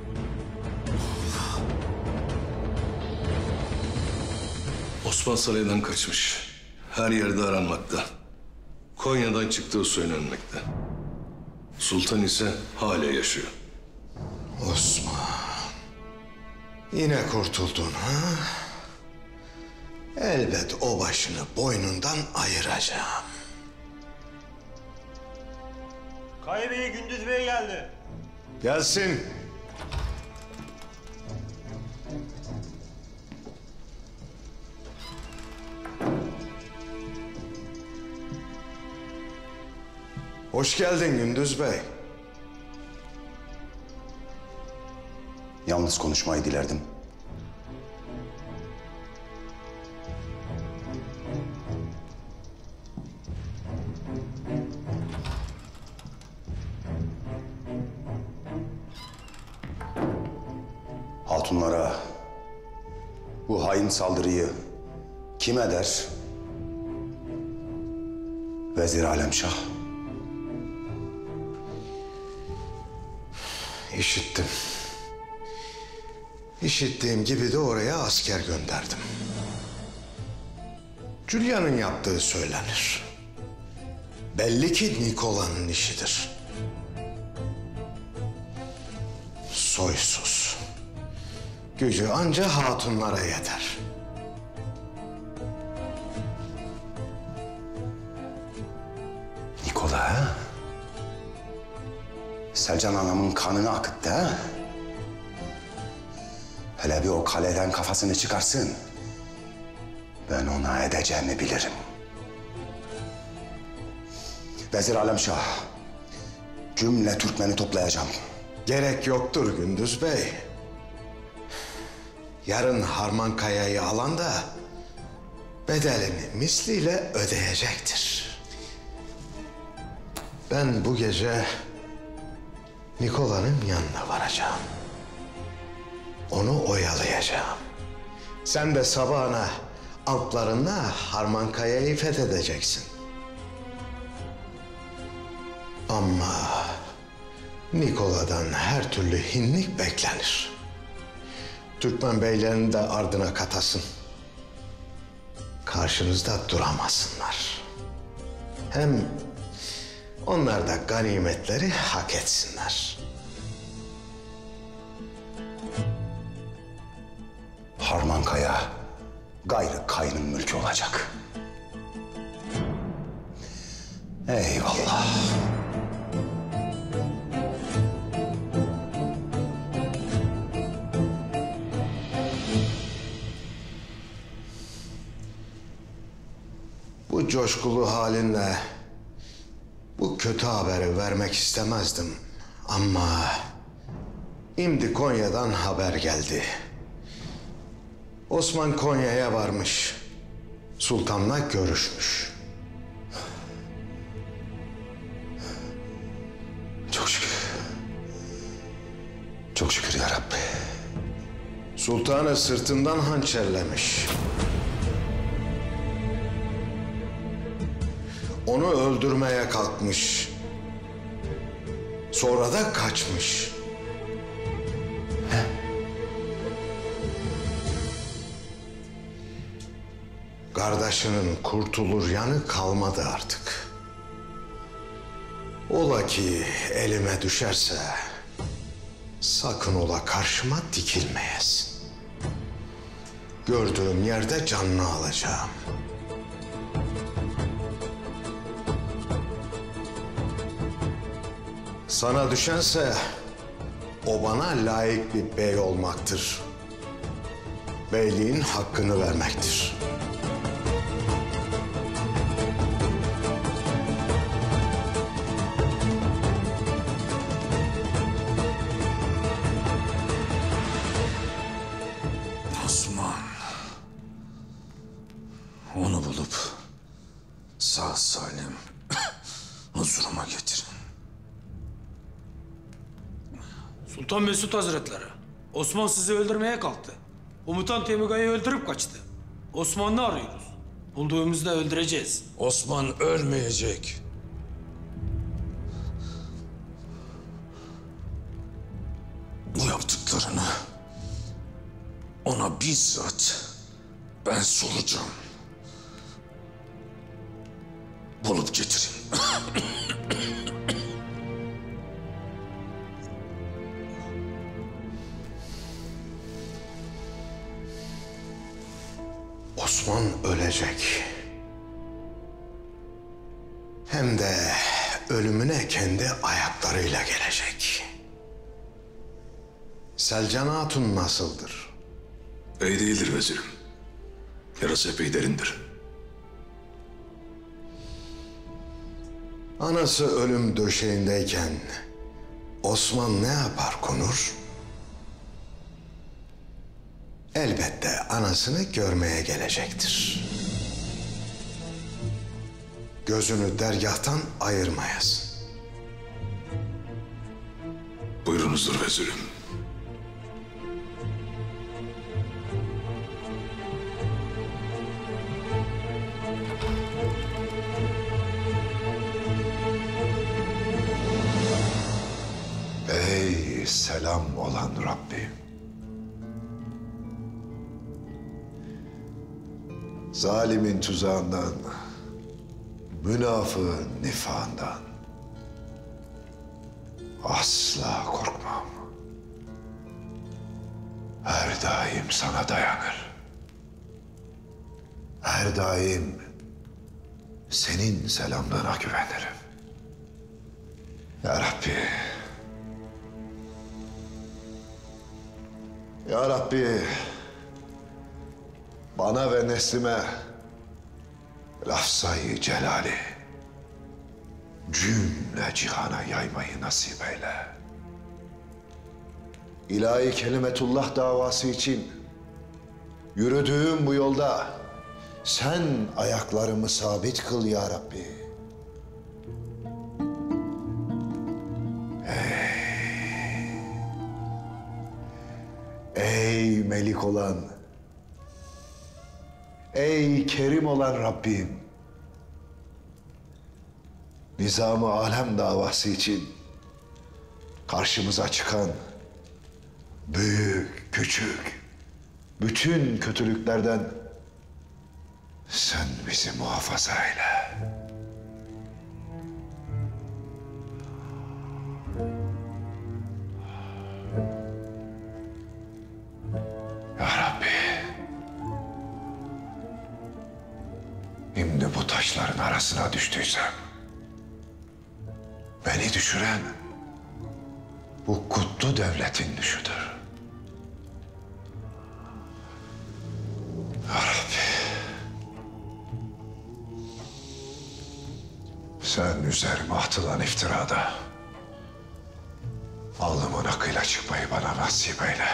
Osman saraydan kaçmış. Her yerde aranmakta. Konya'dan çıktığı söylenmekte. Sultan ise hala yaşıyor. Osman. Yine kurtuldun ha? Elbet o başını boynundan ayıracağım. Kaya Bey, Gündüz Bey geldi. Gelsin. Hoş geldin Gündüz Bey. Yalnız konuşmayı dilerdim. Hatunlara bu hain saldırıyı kim eder? Vezir Alemşah. İşittim. İşittiğim gibi de oraya asker gönderdim. Julia'nın yaptığı söylenir. Belli ki Nikola'nın işidir. Soysuz. Gücü anca hatunlara yeter. Nikola ha? Selcan anamın kanını akıttı ha? Hele bir o kaleden kafasını çıkarsın. Ben ona edeceğimi bilirim. Vezir Alemşah, cümle Türkmeni toplayacağım. Gerek yoktur Gündüz Bey. Yarın Harmankaya'yı alan da bedelini misliyle ödeyecektir. Ben bu gece Nikola'nın yanına varacağım. Onu oyalayacağım. Sen de sabahına Alplarınla Harmankaya'yı fethedeceksin. Ama Nikola'dan her türlü hinlik beklenir. Türkmen beylerini de ardına katasın. Karşınızda duramasınlar. Hem onlar da ganimetleri hak etsinler. Harmankaya gayrı kayının mülkü olacak. Eyvallah. Bu coşkulu halinle bu kötü haberi vermek istemezdim. Ama şimdi Konya'dan haber geldi. Osman Konya'ya varmış. Sultan'la görüşmüş. Çok şükür. Çok şükür ya Rabbi. Sultan'ı sırtından hançerlemiş. Onu öldürmeye kalkmış. Sonra da kaçmış. Kardeşinin kurtulur yanı kalmadı artık. Ola ki elime düşerse sakın ola karşıma dikilmeyesin. Gördüğüm yerde canını alacağım. Sana düşense o bana layık bir bey olmaktır. Beyliğin hakkını vermektir. Osman. Onu bulup sağ salim huzuruma getirin. Sultan Mesut Hazretleri, Osman sizi öldürmeye kalktı. Komutan Temugay'ı öldürüp kaçtı. Osman'ı arıyoruz. Bulduğumuzda öldüreceğiz. Osman ölmeyecek. Bu yaptıklarını ona bizzat ben soracağım. Bulup getirin. Osman ölecek. Hem de ölümüne kendi ayaklarıyla gelecek. Selcan Hatun nasıldır? İyi değildir vezirim. Yarası epey derindir. Anası ölüm döşeğindeyken Osman ne yapar Konur? Elbette anasını görmeye gelecektir. Gözünü dergahtan ayırmayasın. Buyurunuzdur vezirim. Ey selam olan Rabbim. Zalimin tuzağından, münafığın nifağından asla korkmam. Her daim sana dayanır. Her daim senin selamlığına güvenirim. Ya Rabbi. Ya Rabbi. Bana ve neslime lafzayı celali cümle cihana yaymayı nasip eyle. İlahi kelimetullah davası için yürüdüğüm bu yolda sen ayaklarımı sabit kıl ya Rabbi. Ey melik olan, ey kerim olan Rabbim, nizam-ı alem davası için karşımıza çıkan büyük, küçük, bütün kötülüklerden sen bizi muhafaza eyle. Ya Rabbi, şimdi bu taşların arasına düştüysem, beni düşüren bu kutlu devletin düşüdür. Ya Rabbi, sen üzerime atılan iftirada alnımın akıyla çıkmayı bana nasip eyle.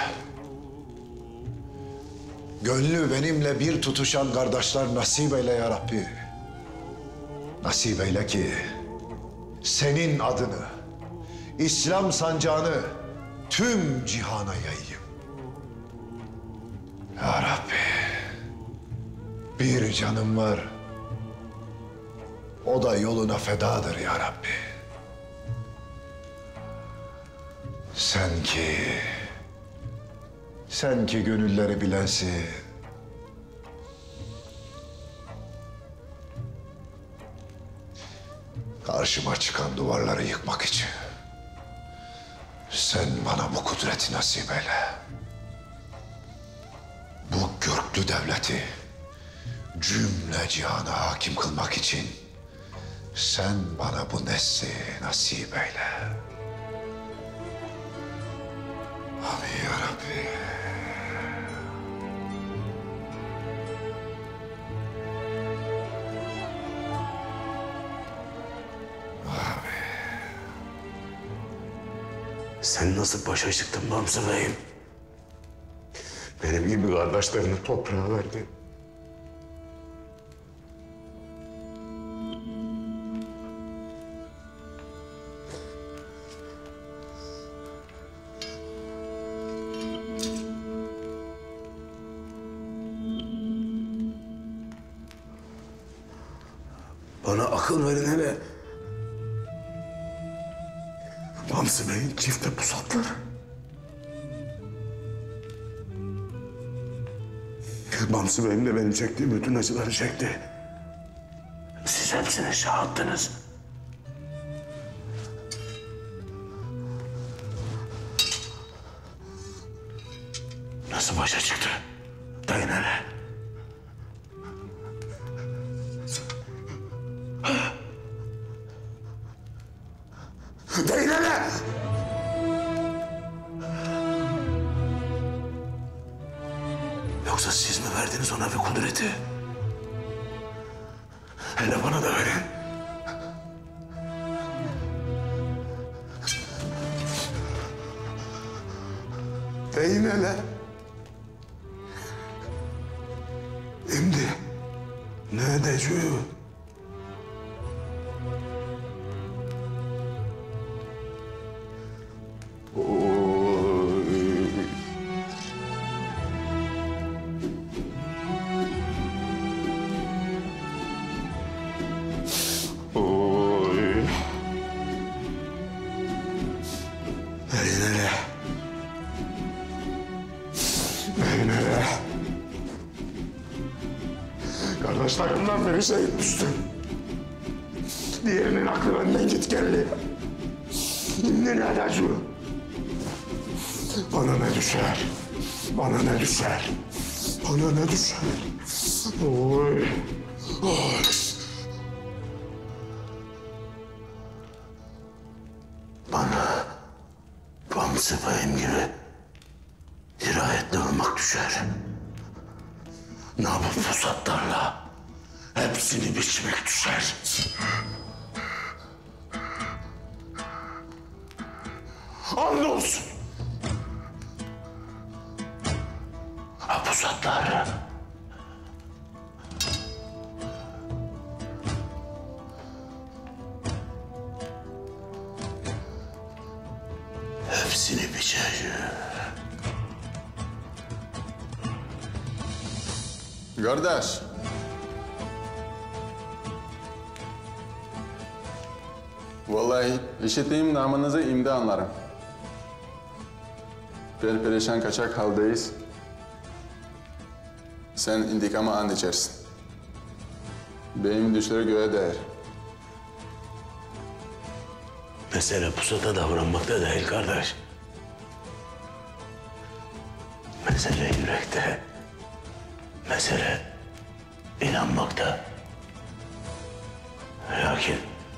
Gönlü benimle bir tutuşan kardeşler nasip eyle ya Rabbi. Nasip eyle ki senin adını, İslam sancağını tüm cihana yayayım. Ya Rabbi, bir canım var. O da yoluna fedadır ya Rabbi. Sen ki gönülleri bilensin. Karşıma çıkan duvarları yıkmak için sen bana bu kudreti nasip eyle. Bu köklü devleti cümle cihana hakim kılmak için sen bana bu nesli nasip eyle. Amin ya Rabbi. Sen nasıl başa çıktın Bamsı Bey'im? Benim gibi kardeşlerini toprağa verdin. Bana akıl verin hele. Bamsı Bey'in çifte pusatları. Bamsı Bey'im de benim çektiğim bütün acıları çekti. Siz hepsine şahittiniz. Nasıl başa çıktı? Dayın hele. Dayın hele! Yoksa siz mi verdiniz ona bir kudreti? Hele bana da verin. Deyin hele. Şimdi ne edeceğim? Kardeşlerimden biri şehit düştü. Diğerinin aklı benden git geldi. Şimdi ne edeceğim? Bana ne düşer? Bana ne düşer? Bana ne düşer? Oy. Oy. Bana Bamsı Bey'im gibi dirayetli olmak düşer. Ne yapıp pusatlarla hepsini biçmek düşer. Andolsun. Ha pusatlar. Hepsini biçeceğim. Kardeş. Vallahi işittiğim namınızı imde anlarım. Perişan kaçak haldeyiz. Sen intikama and içersin. Benim düşleri göğe değer. Mesele pusata davranmakta değil kardeş. Mesele yürekte. Mesele inanmakta. Lakin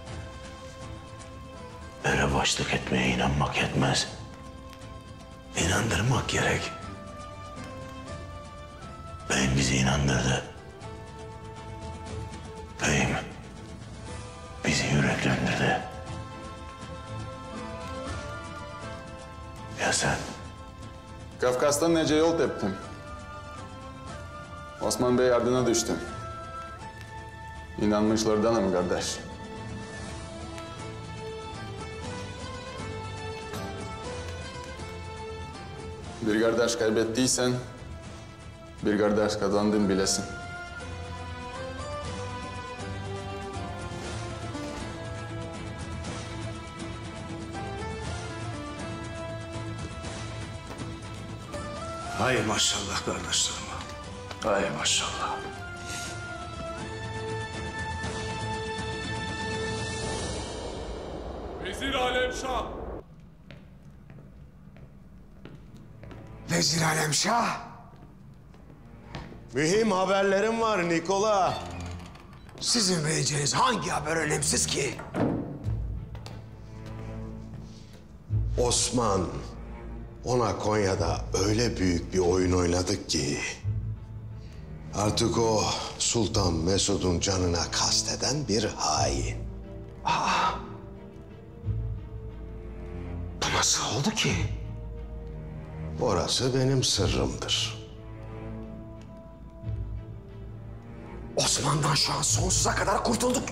öyle başlık etmeye inanmak yetmez. İnandırmak gerek. Beyim bizi inandırdı. Beyim bizi yüreklendirdi. Ya sen? Kafkas'tan nece yol teptim. Osman Bey ardına düştüm. İnanmışlardanım kardeş. Bir kardeş kaybettiysen, bir kardeş kazandın bilesin. Hay maşallah kardeşlerim. Hay maşallah. Vezir Alemşah. Vezir Alemşah. Mühim haberlerim var Nikola. Sizin vereceğiniz hangi haber önemsiz ki? Osman, ona Konya'da öyle büyük bir oyun oynadık ki... ...artık o Sultan Mesud'un canına kasteden bir hain. Aa! Bu nasıl oldu ki? Orası benim sırrımdır. Osman'dan şu an sonsuza kadar kurtulduk.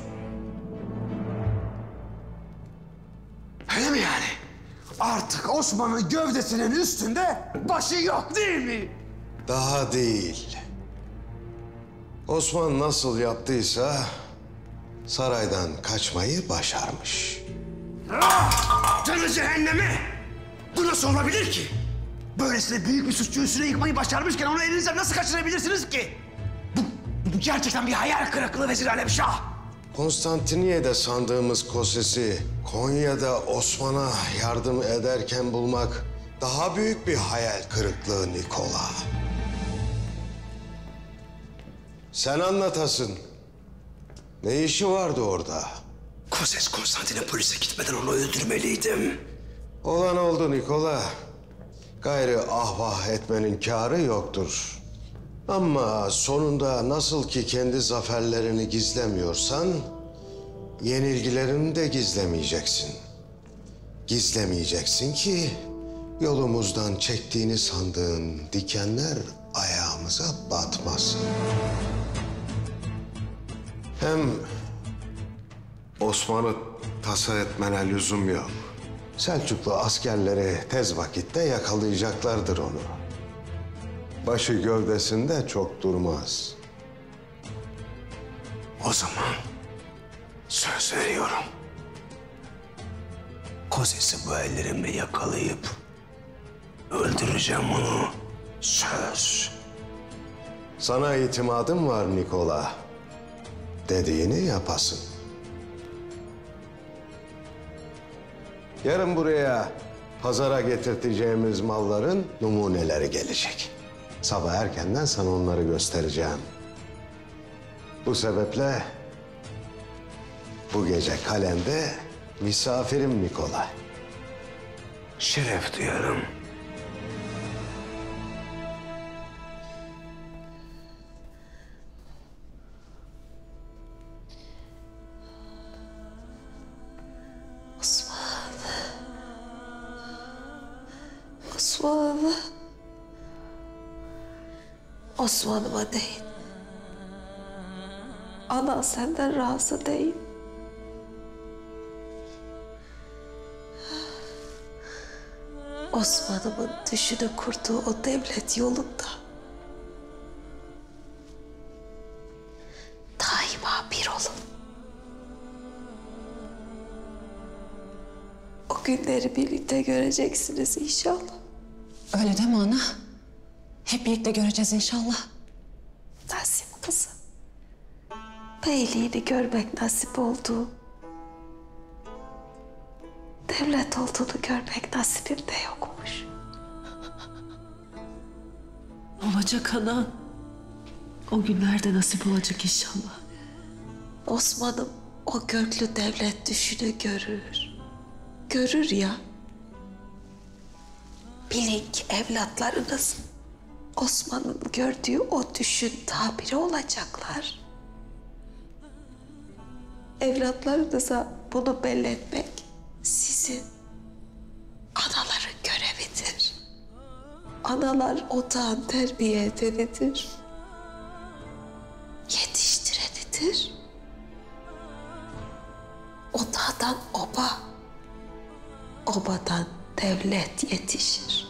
Öyle mi yani? Artık Osman'ın gövdesinin üstünde başı yok değil mi? Daha değil. Osman nasıl yaptıysa saraydan kaçmayı başarmış. Canı cehenneme! Bu nasıl olabilir ki? Böylesine büyük bir suçu üstüne yıkmayı başarmışken onu elinizden nasıl kaçırabilirsiniz ki? Bu gerçekten bir hayal kırıklığı Vezir Alemşah. Konstantiniye'de sandığımız Koses'i Konya'da Osman'a yardım ederken bulmak daha büyük bir hayal kırıklığı Nikola. Sen anlatasın. Ne işi vardı orada? Koses Konstantinopolis'e gitmeden onu öldürmeliydim. Olan oldu Nikola. Gayrı ahvah etmenin kârı yoktur. Ama sonunda nasıl ki kendi zaferlerini gizlemiyorsan, yenilgilerini de gizlemeyeceksin. Gizlemeyeceksin ki yolumuzdan çektiğini sandığın dikenler ayağımıza batmasın. Hem Osman'ı tasa etmene lüzum yok. Selçuklu askerleri tez vakitte yakalayacaklardır onu. Başı gövdesinde çok durmaz. O zaman söz veriyorum. Koses'i bu ellerimle yakalayıp öldüreceğim onu. Söz. Sana itimadım var Nikola. Dediğini yapasın. Yarın buraya pazara getirteceğimiz malların numuneleri gelecek. Sabah erkenden sana onları göstereceğim. Bu sebeple bu gece kalende misafirim Nikola. Şeref duyarım. Osman. Osman'ıma değil. Ana senden razı değil. Osman'ımın düşünü kurduğu o devlet yolunda daima bir olun. O günleri birlikte göreceksiniz inşallah. Öyle deme ana. Hep birlikte göreceğiz inşallah. Nasip kızım. Beyliğini görmek nasip oldu. Devlet olduğunu görmek nasibimde yokmuş. Olacak ana. O günlerde nasip olacak inşallah. Osman'ım o göklü devlet düşünü görür. Görür ya. Bilin ki evlatlarınız Osman'ın gördüğü o düşün tabiri olacaklar. Evlatlarınıza bunu belli etmek sizin anaların görevidir. Analar otağın terbiye edenidir. Yetiştirenidir. Otağdan oba, obadan devlet yetişir.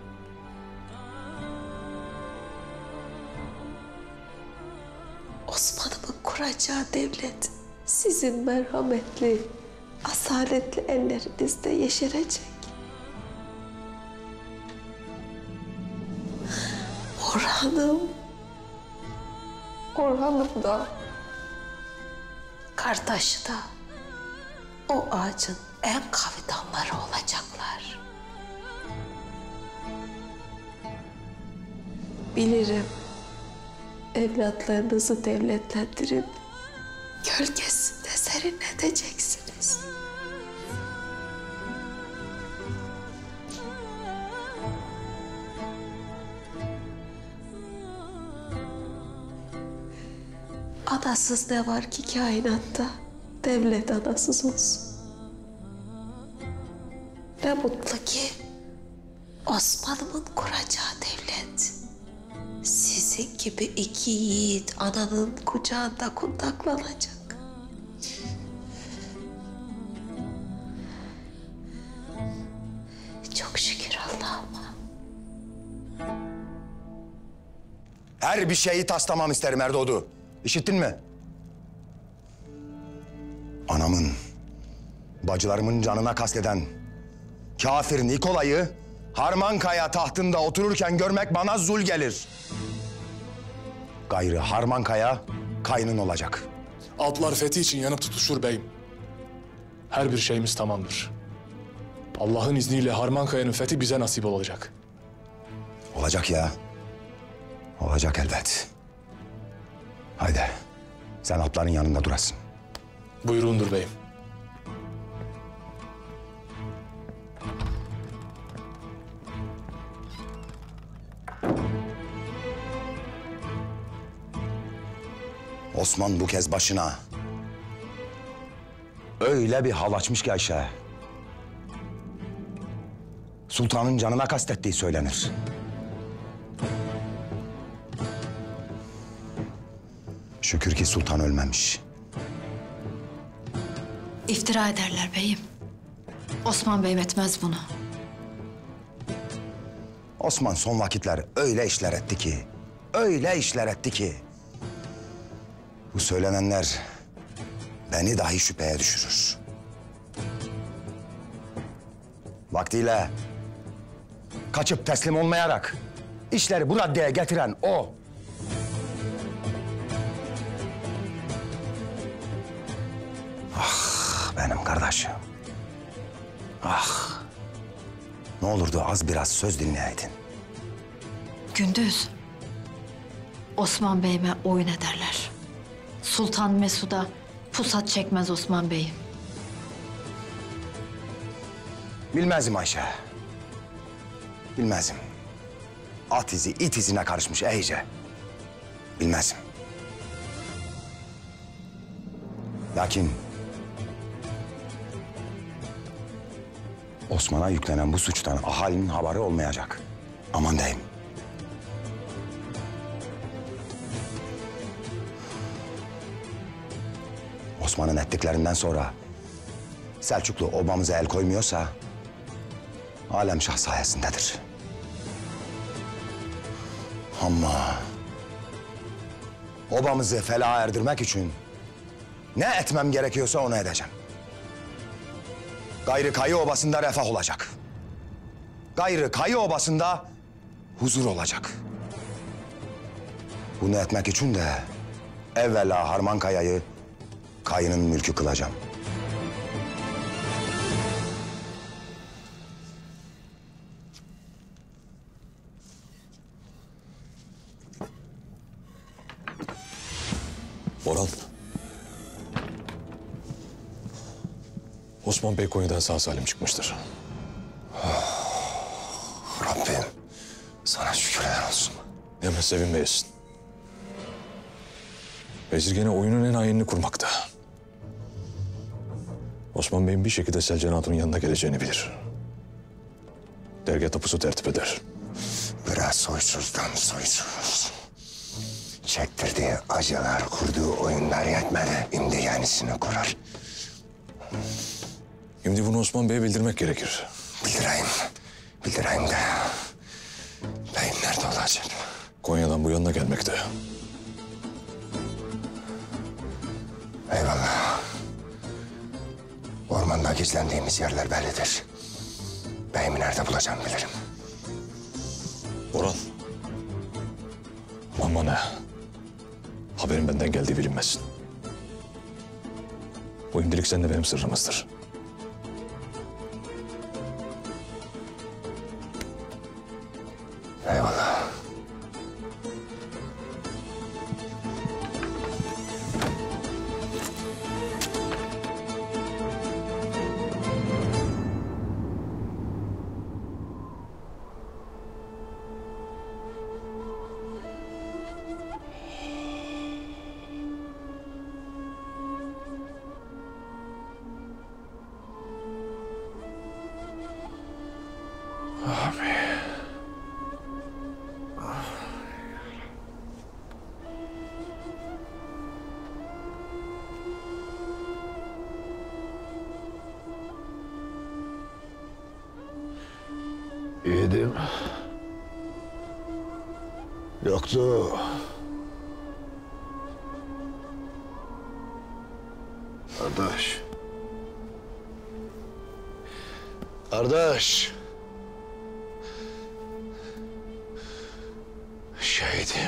Osman'ımın kuracağı devlet sizin merhametli, asaletli ellerinizde yeşerecek. Orhan'ım da, kardeşi da o ağacın en kavi dalları olacaklar. Bilirim evlatlarınızı devletlendirip gölgesinde serinleteceksiniz. Anasız ne var ki kainatta? Devlet anasız olsun. Ne mutlu ki Osman'ımın kuracağı devlet sizin gibi iki yiğit ananın kucağında kundaklanacak. Çok şükür Allah'ıma. Her bir şeyi taslamam isterim Erdoğdu. İşittin mi? Anamın, bacılarımın canına kasteden kafir Nikolay'ı Harmankaya tahtında otururken görmek bana zul gelir. Gayrı Harmankaya kaynın olacak. Altlar fethi için yanıp tutuşur beyim. Her bir şeyimiz tamamdır. Allah'ın izniyle Harmankaya'nın fethi bize nasip olacak. Olacak ya. Olacak elbet. Haydi sen atların yanında durasın. Buyruğundur beyim. Osman bu kez başına öyle bir hal açmış ki Ayşe. Sultanın canına kastettiği söylenir. Şükür ki sultan ölmemiş. İftira ederler beyim. Osman beyim etmez bunu. Osman son vakitler öyle işler etti ki, öyle işler etti ki... bu söylenenler beni dahi şüpheye düşürür. Vaktiyle kaçıp teslim olmayarak işleri bu raddeye getiren o. Ah benim kardeşim. Ah. Ne olurdu az biraz söz dinleyeydin. Gündüz. Osman beyime oyun ederler. Sultan Mesud'a pusat çekmez Osman beyim. Bilmezim Ayşe. Bilmezim. At izi it izine karışmış iyice. Bilmezim. Lakin Osman'a yüklenen bu suçtan ahalinin haberi olmayacak. Aman diyeyim. Osman'ın ettiklerinden sonra Selçuklu obamıza el koymuyorsa Alemşah sayesindedir. Ama obamızı felaha erdirmek için ne etmem gerekiyorsa onu edeceğim. Gayrı Kayı Obası'nda refah olacak. Gayrı Kayı Obası'nda huzur olacak. Bunu etmek için de evvela Harmankaya'yı Kayı'nın mülkü kılacağım. Orhan. Osman Bey Konya'dan sağ salim çıkmıştır. Rabbim sana şükürler olsun. Hemen sevinmeyesin. Vezir gene oyunun en ayinini kurmakta. Osman Bey'in bir şekilde Selcan Hatun'un yanına geleceğini bilir. Dergah tapusu tertip eder. Biraz soysuzdan soysuz. Çektirdiği acılar, kurduğu oyunlar yetmedi. Şimdi yenisini kurar. Şimdi bunu Osman Bey'e bildirmek gerekir. Bildireyim. Bildireyim de. Beyim nerede olacak? Konya'dan bu yanına gelmekte. Eyvallah. Ormanda gizlendiğimiz yerler bellidir. Beyimi nerede bulacağım bilirim. Orhan. Ama ne? Haberin benden geldiği bilinmesin. Bu imdilik seninle benim sırrımızdır. Eyvallah. İyiydim. Yoktu. Kardeş. Kardeş. Şehidim.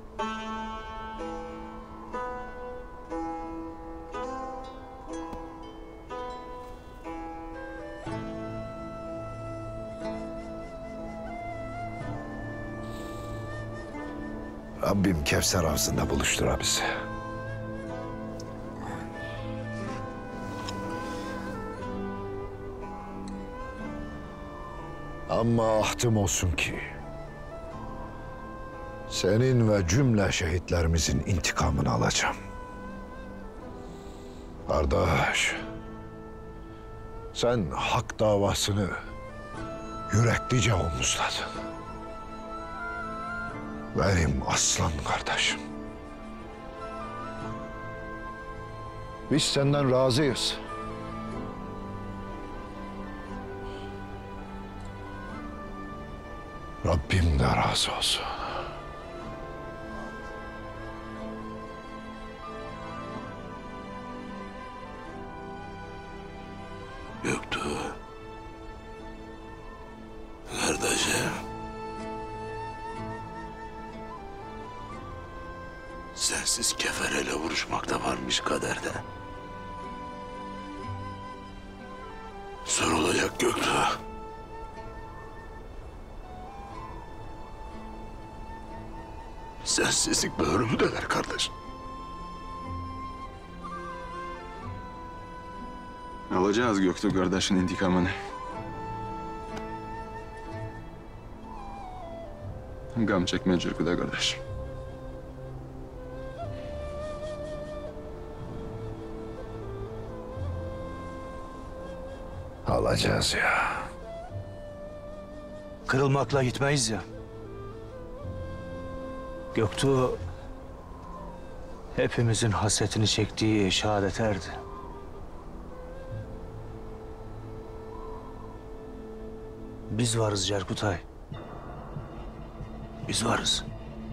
Rabbim Kevser Havzı'nda buluştura bizi. Ama ahdım olsun ki senin ve cümle şehitlerimizin intikamını alacağım. Kardeş, sen hak davasını yüreklice omuzladın. Benim aslan kardeşim. Biz senden razıyız. Rabbim de razı olsun. Göktuğ. Kardeşim. Sensiz kefereyle vuruşmakta varmış kaderde. Zor olacak Göktuğ. Sensizlik böğrümü döner kardeş. Alacağız Göktuğ kardeşin intikamını. Gam çekme Cürkü'de kardeş. Alacağız ya. Kırılmakla gitmeyiz ya. Göktuğ hepimizin hasretini çektiği şehadet erdi. Biz varız Cerkutay. Biz varız.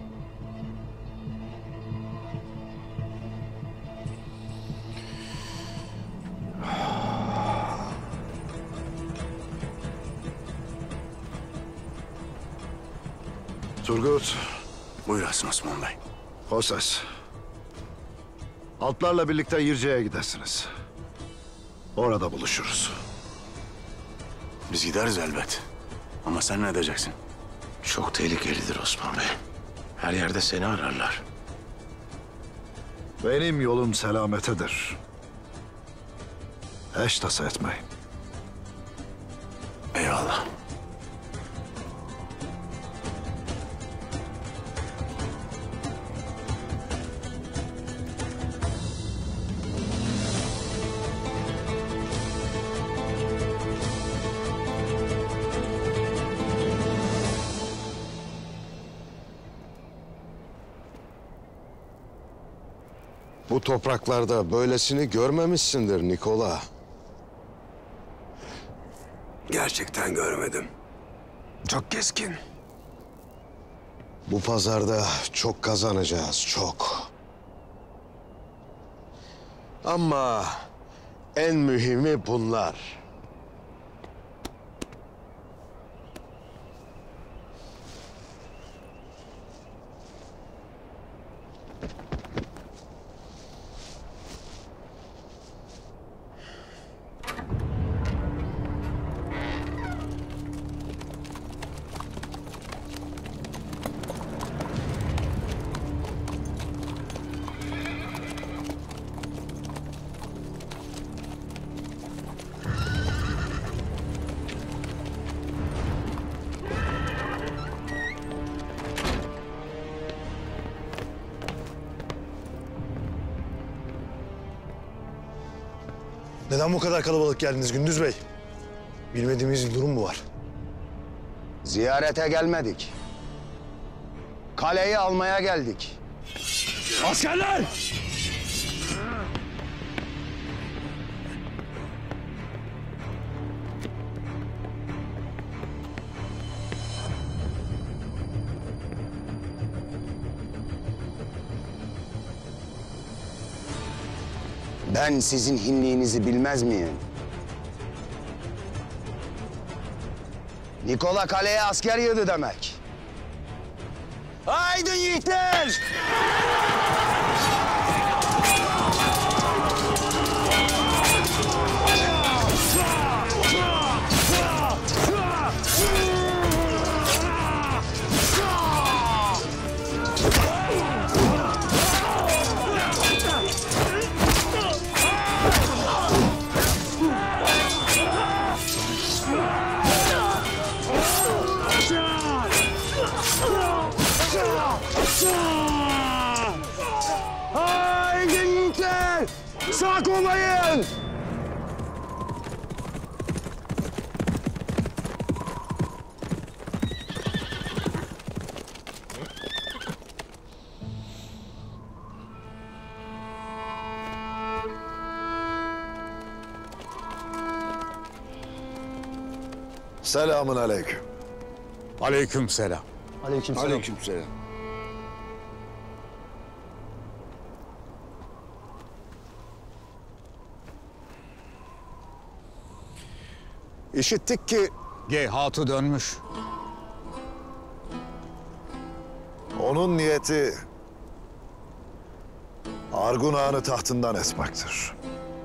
Turgut. Buyurasın Osman Bey. Hosses. Altlarla birlikte Yirce'ye gidesiniz. Orada buluşuruz. Biz gideriz elbet. Ama sen ne edeceksin? Çok tehlikelidir Osman Bey. Her yerde seni ararlar. Benim yolum selametedir. Eş tasa etmeyin. Eyvallah. Bu topraklarda böylesini görmemişsindir Nikola. Gerçekten görmedim. Çok keskin. Bu pazarda çok kazanacağız, çok. Ama en mühimi bunlar. Neden bu kadar kalabalık geldiniz Gündüz Bey? Bilmediğimiz bir durum mu var? Ziyarete gelmedik. Kaleyi almaya geldik. Askerler! Ben sizin hinliğinizi bilmez miyim? Nikola kaleye asker yığdı demek. Haydi yiğitler! Haydi yiğitler! Sağ kolayın! Selamun aleyküm. Aleykümselam. Aleykümselam. Aleykümselam. İşittik ki Geyhat'ı dönmüş. Onun niyeti Argun Ağa'nı tahtından etmektir.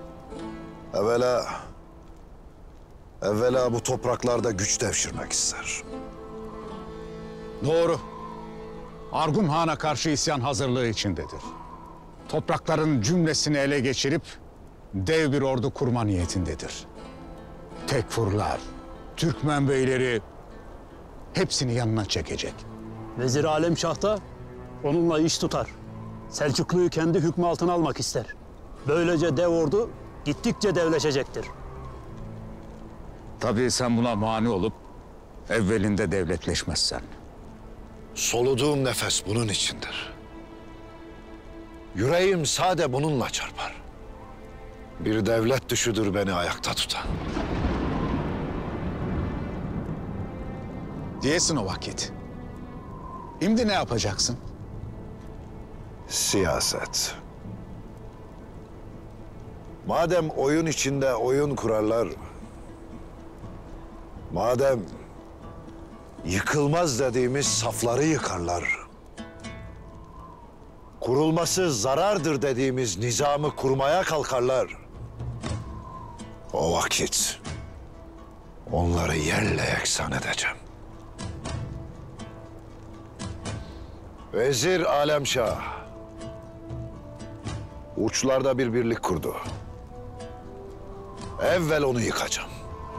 Evvela bu topraklarda güç devşirmek ister. Doğru. Argun Han'a karşı isyan hazırlığı içindedir. Toprakların cümlesini ele geçirip dev bir ordu kurma niyetindedir. Tekfurlar, Türkmen beyleri hepsini yanına çekecek. Vezir Alemşah da onunla iş tutar. Selçuklu'yu kendi hükmü altına almak ister. Böylece dev ordu gittikçe devleşecektir. Tabii sen buna mani olup evvelinde devletleşmezsen. Soluduğum nefes bunun içindir. Yüreğim sade bununla çarpar. Bir devlet düşüdür beni ayakta tutan. Diyesin o vakit. Şimdi ne yapacaksın? Siyaset. Madem oyun içinde oyun kurarlar, madem yıkılmaz dediğimiz safları yıkarlar, kurulması zarardır dediğimiz nizamı kurmaya kalkarlar, o vakit onları yerle yeksan edeceğim. Vezir Alemşah uçlarda bir birlik kurdu. Evvel onu yıkacağım.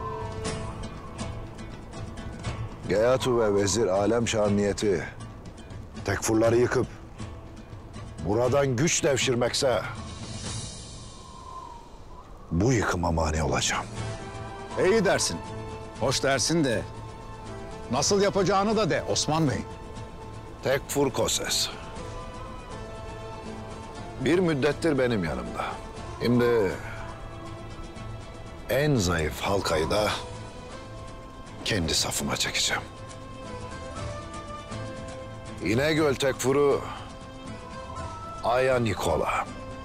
Geyatu ve Vezir Alemşah'ın niyeti tekfurları yıkıp buradan güç devşirmekse bu yıkıma mani olacağım. İyi dersin. Hoş dersin de nasıl yapacağını da de Osman Bey. Tekfur Koses. Bir müddettir benim yanımda. Şimdi en zayıf halkayı da kendi safıma çekeceğim. İnegöl Tekfur'u Aya Nikola.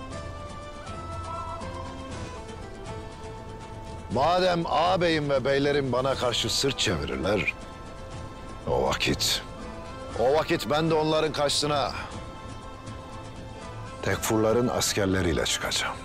Madem ağabeyim ve beylerim bana karşı sırt çevirirler, o vakit ben de onların karşısına Tekfurların askerleriyle çıkacağım.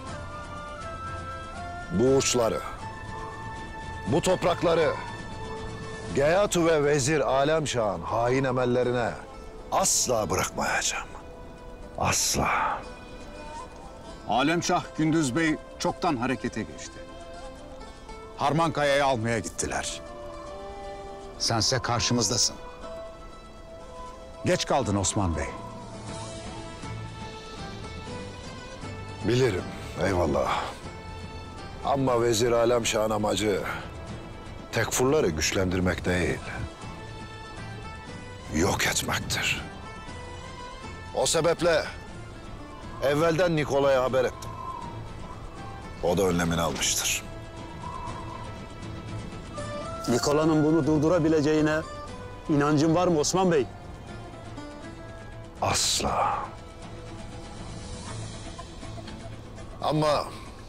Bu uçları, bu toprakları Geyatu ve Vezir Alemşah'ın hain emellerine asla bırakmayacağım. Asla. Alemşah Gündüz Bey çoktan harekete geçti. Harmankaya'yı almaya gittiler. Sense karşımızdasın. Geç kaldın Osman Bey. Bilirim, eyvallah. Ama Vezir Alemşah'ın amacı tekfurları güçlendirmek değil, yok etmektir. O sebeple evvelden Nikola'ya haber ettim. O da önlemini almıştır. Nikola'nın bunu durdurabileceğine inancın var mı Osman Bey? Asla. Ama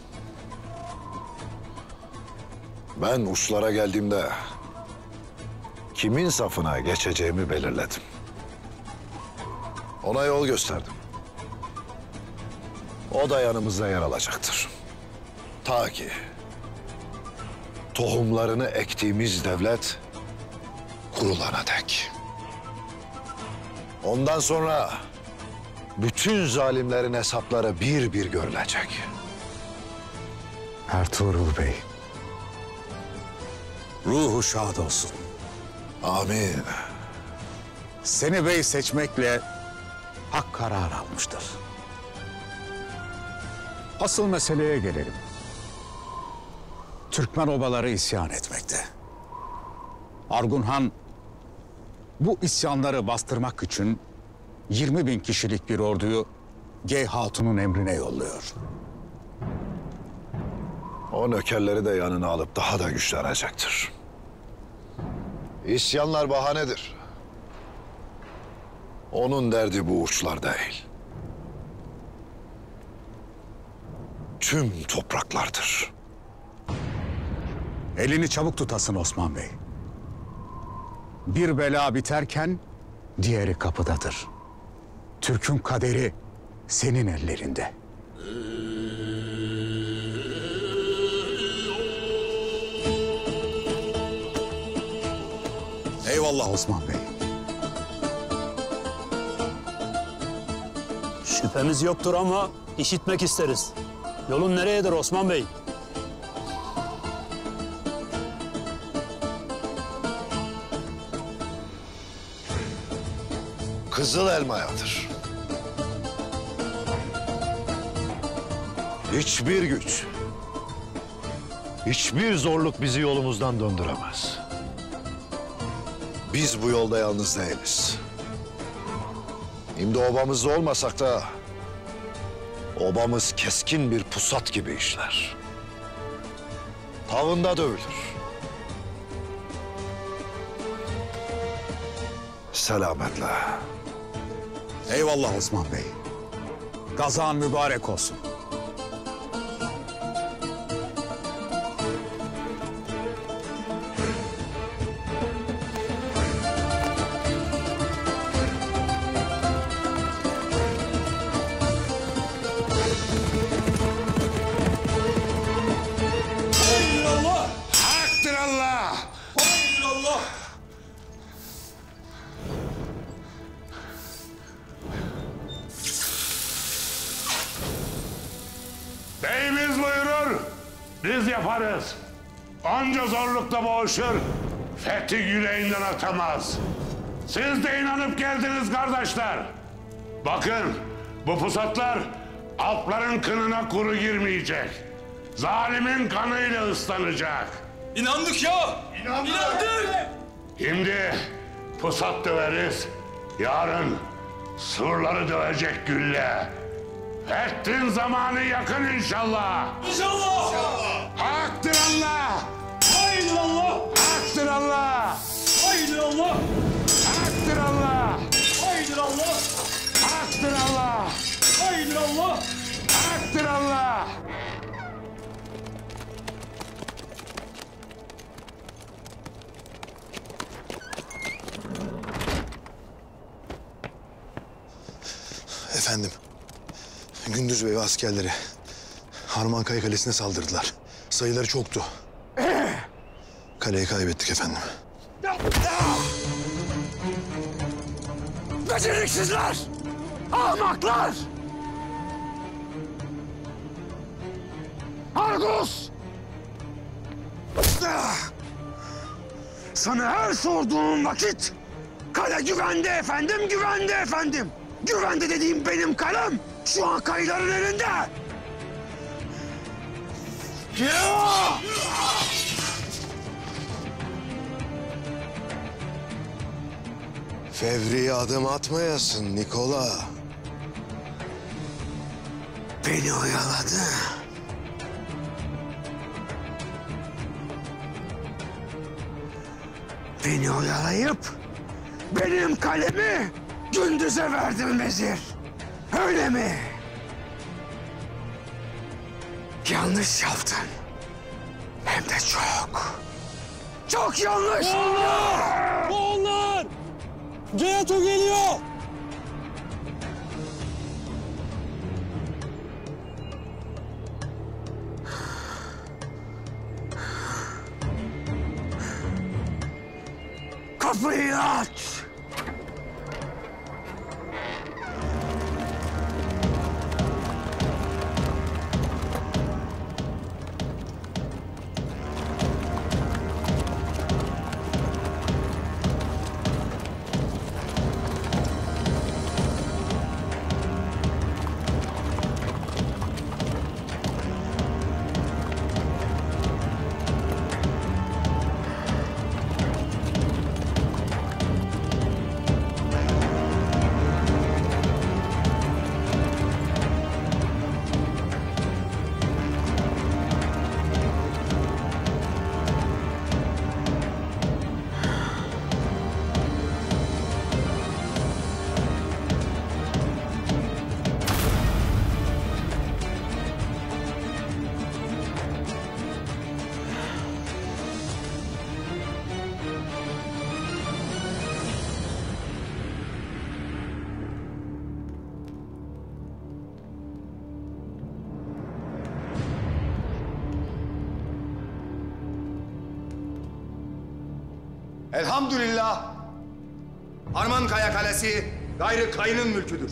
Ben uçlara geldiğimde kimin safına geçeceğimi belirledim. Ona yol gösterdim. O da yanımızda yer alacaktır. Ta ki tohumlarını ektiğimiz devlet kurulana dek. Ondan sonra bütün zalimlerin hesapları bir bir görülecek. Ertuğrul Bey, ruhu şad olsun. Amin. Seni bey seçmekle hak karar almıştır. Asıl meseleye gelelim. Türkmen obaları isyan etmekte. Argun Han bu isyanları bastırmak için 20.000 kişilik bir orduyu Gey Hatun'un emrine yolluyor. O nökerleri de yanına alıp daha da güçlenecektir. İsyanlar bahanedir. Onun derdi bu uçlar değil. Tüm topraklardır. Elini çabuk tutasın Osman Bey. Bir bela biterken diğeri kapıdadır. Türk'ün kaderi senin ellerinde. Eyvallah Osman Bey. Şüphemiz yoktur ama işitmek isteriz. Yolun nereyedir Osman Bey? Kızıl Elma'yadır. Hiçbir güç, hiçbir zorluk bizi yolumuzdan döndüremez. Biz bu yolda yalnız değiliz. Şimdi obamızda olmasak da obamız keskin bir pusat gibi işler. Tavında dövülür. Selametle. Eyvallah Osman Bey. Gazan mübarek olsun. Haktır Allah! Haktır Allah! Beyimiz buyurur, biz yaparız. Anca zorlukla boğuşur, fethi yüreğinden atamaz. Siz de inanıp geldiniz kardeşler. Bakın, bu pusatlar Alpların kınına kuru girmeyecek. Zalimin kanıyla ıslanacak. İnandık ya! İnandık! Şimdi pusat döveriz, yarın surları dövecek gülle. Fethin zamanı yakın inşallah. İnşallah! Haktır Allah! Haydi Allah! Haktır Allah! Haydi Allah! Haktır Allah! Haydi Allah! Haktır Allah! Haydi Allah! Haktır Allah! Efendim, Gündüz Bey ve askerleri Harmankaya Kalesi'ne saldırdılar. Sayıları çoktu. Kaleyi kaybettik efendim. Beceriksizler! Ahmaklar! Argus! Sana her sorduğum vakit kale güvende efendim, güvende efendim. Güvende dediğim benim kalem şu an kayıların elinde. Ya! Fevri adım atmayasın Nikola. Beni oyaladı. Beni oyalayıp benim kalemi Gündüz'e verdin vezir. Öyle mi? Yanlış yaptın. Hem de çok. Çok yanlış. Moğollar! Moğollar! Ceyato geliyor! Kapıyı aç. Elhamdülillah. Harmankaya Kalesi gayrı kayının mülküdür.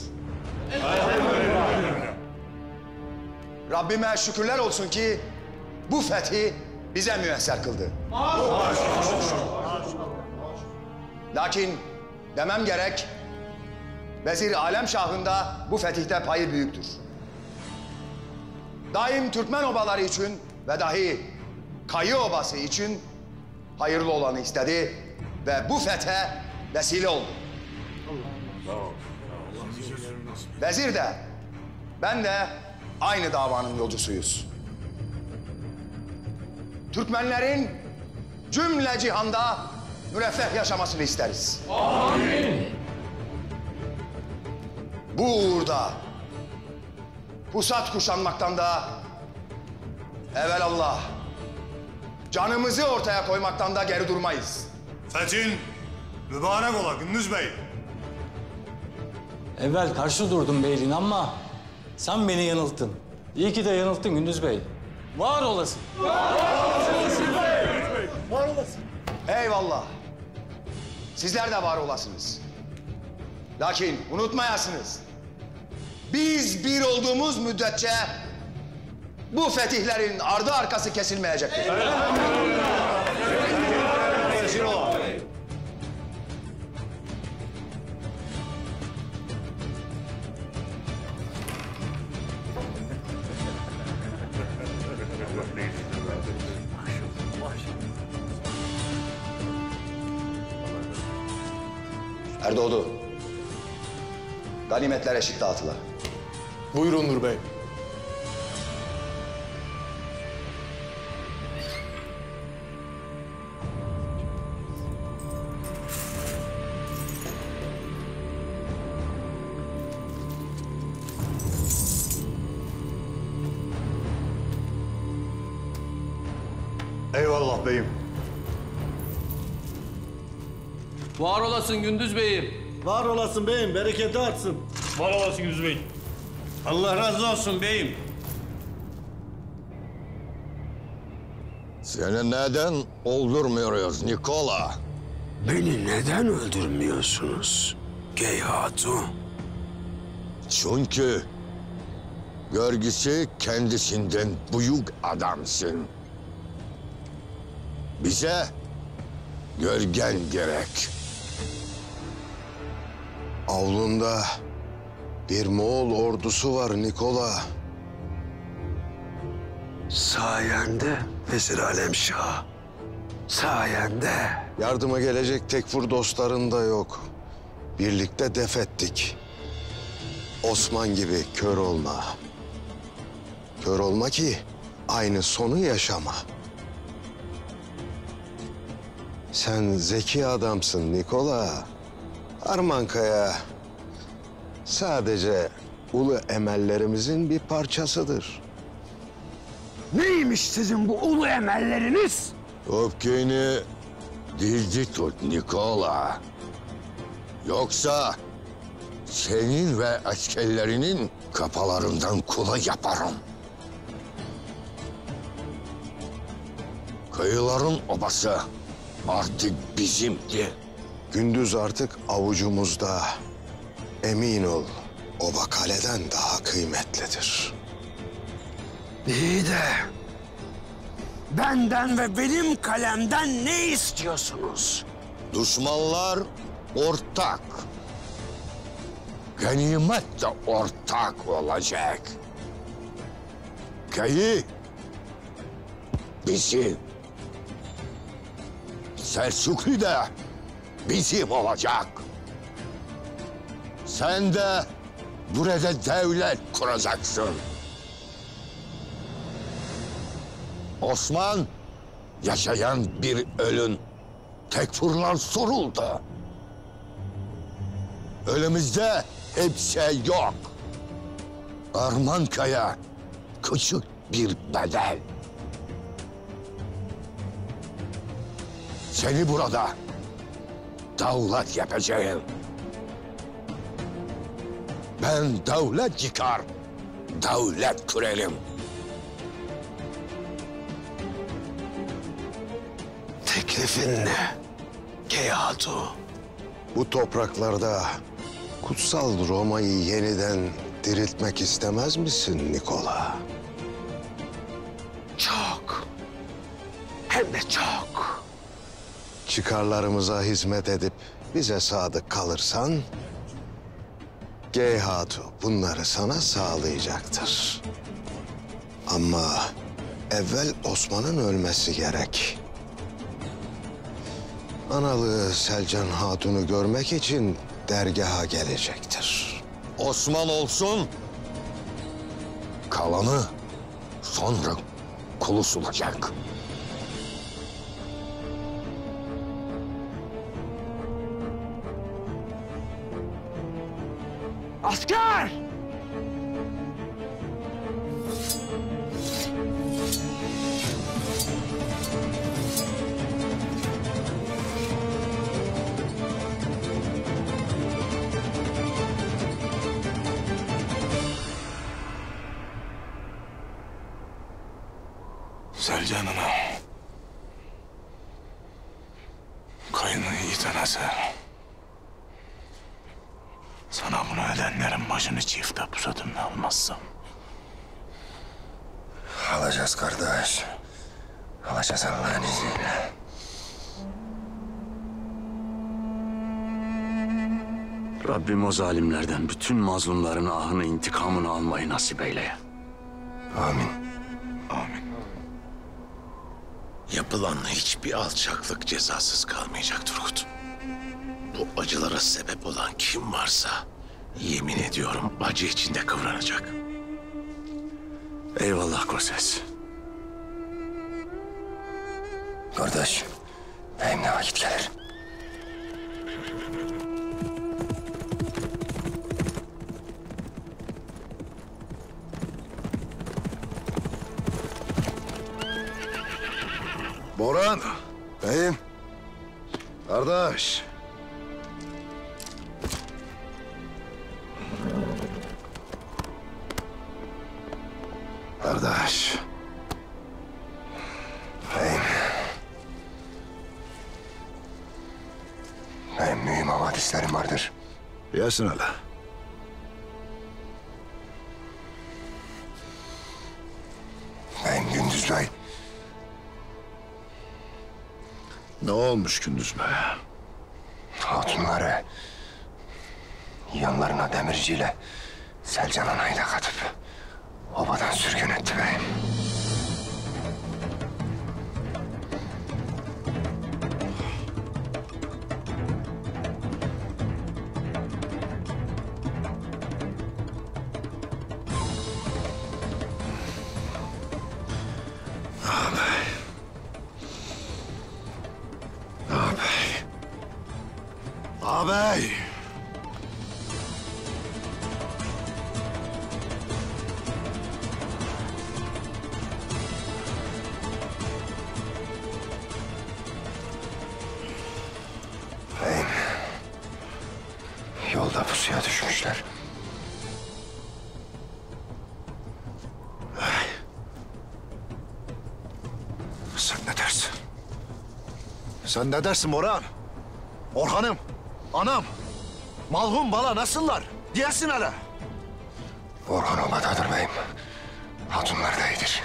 Rabbime şükürler olsun ki bu fethi bize müyesser kıldı. Lakin demem gerek, Vezir Alemşah'ın da bu fetihte payı büyüktür. Daim Türkmen obaları için ve dahi Kayı obası için hayırlı olanı istedi ve bu fethe vesile oldu. Vezir de, ben de aynı davanın yolcusuyuz. Türkmenlerin cümle cihanda müreffeh yaşamasını isteriz. Amin. Bu uğurda pusat kuşanmaktan da evelallah canımızı ortaya koymaktan da geri durmayız. Fethin mübarek ola Gündüz Bey. Evvel karşı durdum beyliğin ama sen beni yanılttın. İyi ki de yanılttın Gündüz Bey. Var olasın. Var olasın. Eyvallah. Sizler de var olasınız. Lakin unutmayasınız. Biz bir olduğumuz müddetçe bu fetihlerin ardı arkası kesilmeyecektir. Erdoğdu. Ganimetler eşit dağıtıla. Buyurun Nur Bey. Eyvallah beyim. Var olasın Gündüz Bey'im. Var olasın beyim, bereketi artsın. Var olasın Gündüz Bey. Allah razı olsun beyim. Seni neden öldürmüyoruz Nikola? Beni neden öldürmüyorsunuz Gey Hatun? Çünkü görgüsü kendisinden büyük adamsın. Bize gölgen gerek. Avlunda bir Moğol ordusu var Nikola. Sayende Vezir Alemşah. Sayende. Yardıma gelecek tekfur dostların da yok. Birlikte def ettik. Osman gibi kör olma. Kör olma ki aynı sonu yaşama. Sen zeki adamsın Nikola. Harmankaya sadece ulu emellerimizin bir parçasıdır. Neymiş sizin bu ulu emelleriniz? Öfkeni dilci tut Nikola. Yoksa senin ve askerlerinin kafalarından kula yaparım. Kıyıların obası artık bizimdi. Gündüz artık avucumuzda. Emin ol, oba kaleden daha kıymetlidir. İyi de benden ve benim kalemden ne istiyorsunuz? Düşmanlar ortak. Ganimet de ortak olacak. Kayı bizim. Selçuklu da bizim olacak. Sen de burada devlet kuracaksın. Osman yaşayan bir ölün tekfurlar soruldu. Önümüzde hepsi yok. Armankaya küçük bir bedel. Seni burada devlet yapacağım. Ben devlet yıkar, devlet kurarım. Teklifin ne? Geyhatu. Bu topraklarda kutsal Roma'yı yeniden diriltmek istemez misin Nikola? Çok. Hem de çok. Çıkarlarımıza hizmet edip bize sadık kalırsan Geyhatu bunları sana sağlayacaktır. Ama evvel Osman'ın ölmesi gerek. Analığı Selcan Hatun'u görmek için dergaha gelecektir. Osman olsun, kalanı sonra kulusulacak. Asker! Selcan Ana. Kayını iyi tanısı. Sana bunu edenlerin başını çifte pusadım ne almazsam. Alacağız kardeş. Alacağız Allah'ın izniyle. Rabbim o zalimlerden bütün mazlumların ahını, intikamını almayı nasip eyle. Amin. Yapılan hiçbir alçaklık cezasız kalmayacak Turgut. Bu acılara sebep olan kim varsa yemin ediyorum acı içinde kıvranacak. Eyvallah Koses. Kardeş, benim ne vakit gelir? Boran. Beyim. Kardeş. Kardeş. Beyim. Benim mühim havadislerim vardır. Yesin hele. Beyim Gündüz Bey. Ne olmuş Gündüz Bey? Hatunları yanlarına demirciyle Selcan Ana'yı da katıp obadan sürgün etti beyim. Ağabey. Yolda pusuya düşmüşler. Sen ne dersin? Sen ne dersin Orhan? Orhan'ım, anam, malhum bala nasıllar? Diyesin hele. Orhan obadadır beyim. Hatunlar da iyidir.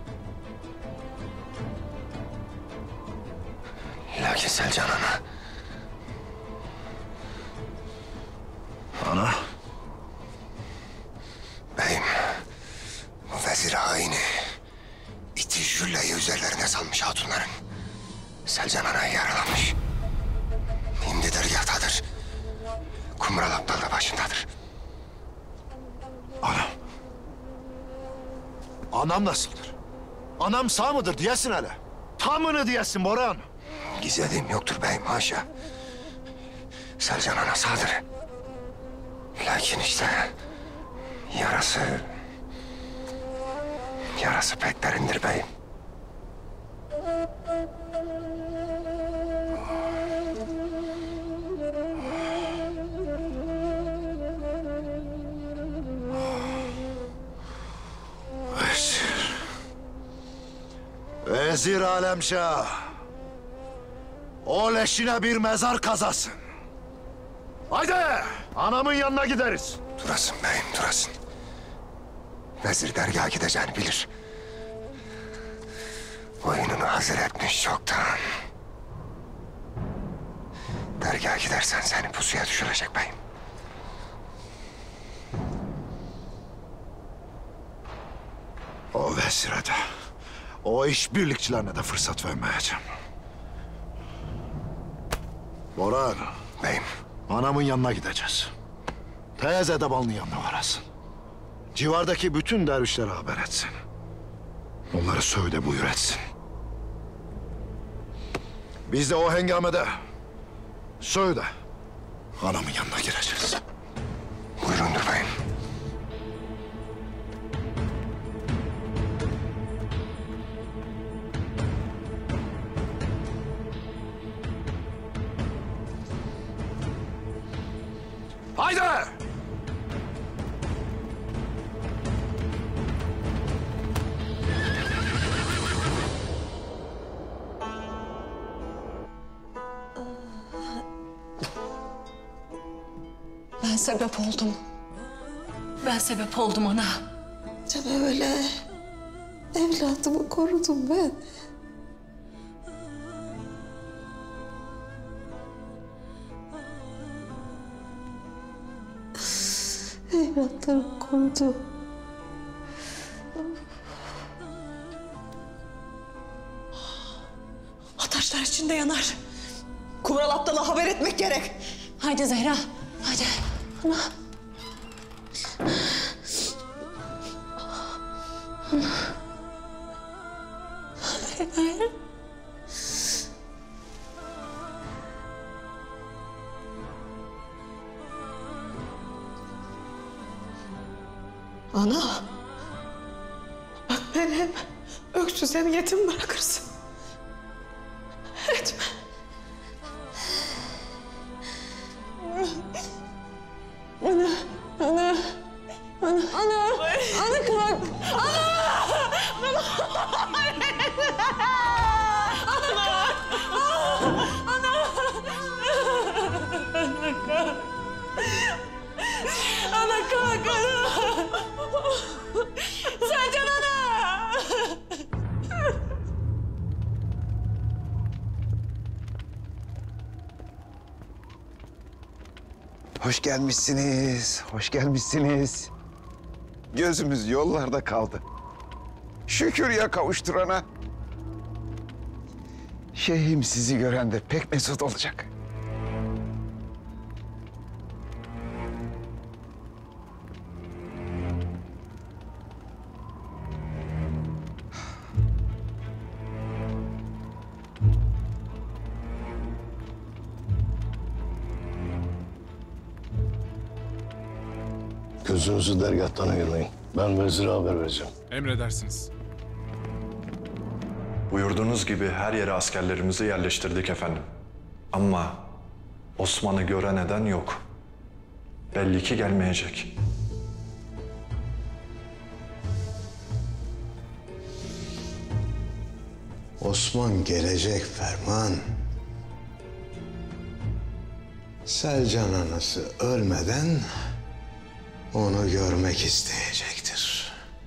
Lakin Selcan ana. Ana? Beyim, bu vezir haini iti jülleyi üzerlerine salmış hatunların. Selcan anayı yaralamış. Şimdi dergahtadır. Kumral Aptal da başındadır. Anam. Anam nasıldır? Anam sağ mıdır diyesin hele. Tamını diyesin Boran. Gizlediğim yoktur beyim haşa. Selcan ana sağdır. Lakin işte yarası pek derindir beyim. Vezir Alemşah. O leşine bir mezar kazasın. Haydi anamın yanına gideriz. Durasın beyim durasın. Vezir dergaha gideceğini bilir. Oyununu hazır etmiş çoktan. Dergaha gidersen seni pusuya düşürecek beyim. O vezire de, o işbirlikçilerine de fırsat vermeyeceğim. Boran. Beyim. Anamın yanına gideceğiz. Teyze Edebal'ın yanına varasın. Civardaki bütün dervişlere haber etsin. Onları söyle buyur etsin. Biz de o hengamede söyle anamın yanına gireceğiz. Buyurundur beyim. Haydi! Ben sebep oldum. Ben sebep oldum ana. Sen öyle evladımı korudum ben. Evlatlarımı korudu. Ataşlar içinde yanar. Kumral Aptal'a haber etmek gerek. Haydi Zehra, haydi. Ana. Hayır. Ana. Bak beni hem öksüz hem yetim bırakırsın. Etme. Ana, ana, ana, ana, ana kalk, ana, ana kalk, ana. Selcan ana. Hoş gelmişsiniz, hoş gelmişsiniz. Gözümüz yollarda kaldı. Şükür ya kavuşturana. Şeyhim sizi gören de pek mesut olacak. Gözünüzü dergâhtan ayırmayın. Ben vezire haber vereceğim. Emredersiniz. Buyurduğunuz gibi her yere askerlerimizi yerleştirdik efendim. Ama Osman'ı gören eden yok. Belli ki gelmeyecek. Osman gelecek Ferman. Selcan anası ölmeden onu görmek isteyecektir.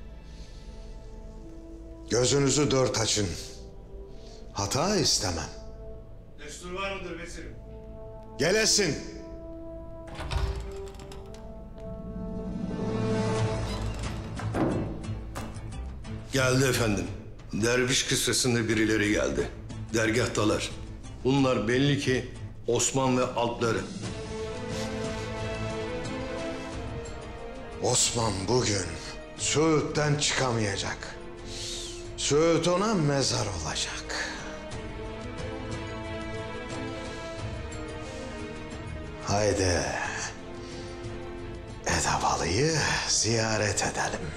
Gözünüzü dört açın. Hata istemem. Destur var mıdır vezirim? Gelesin. Geldi efendim. Derviş kısrasında birileri geldi. Dergahtalar. Bunlar belli ki Osman ve altları. Osman bugün Söğüt'ten çıkamayacak. Söğüt ona mezar olacak. Haydi Edevalı'yı ziyaret edelim.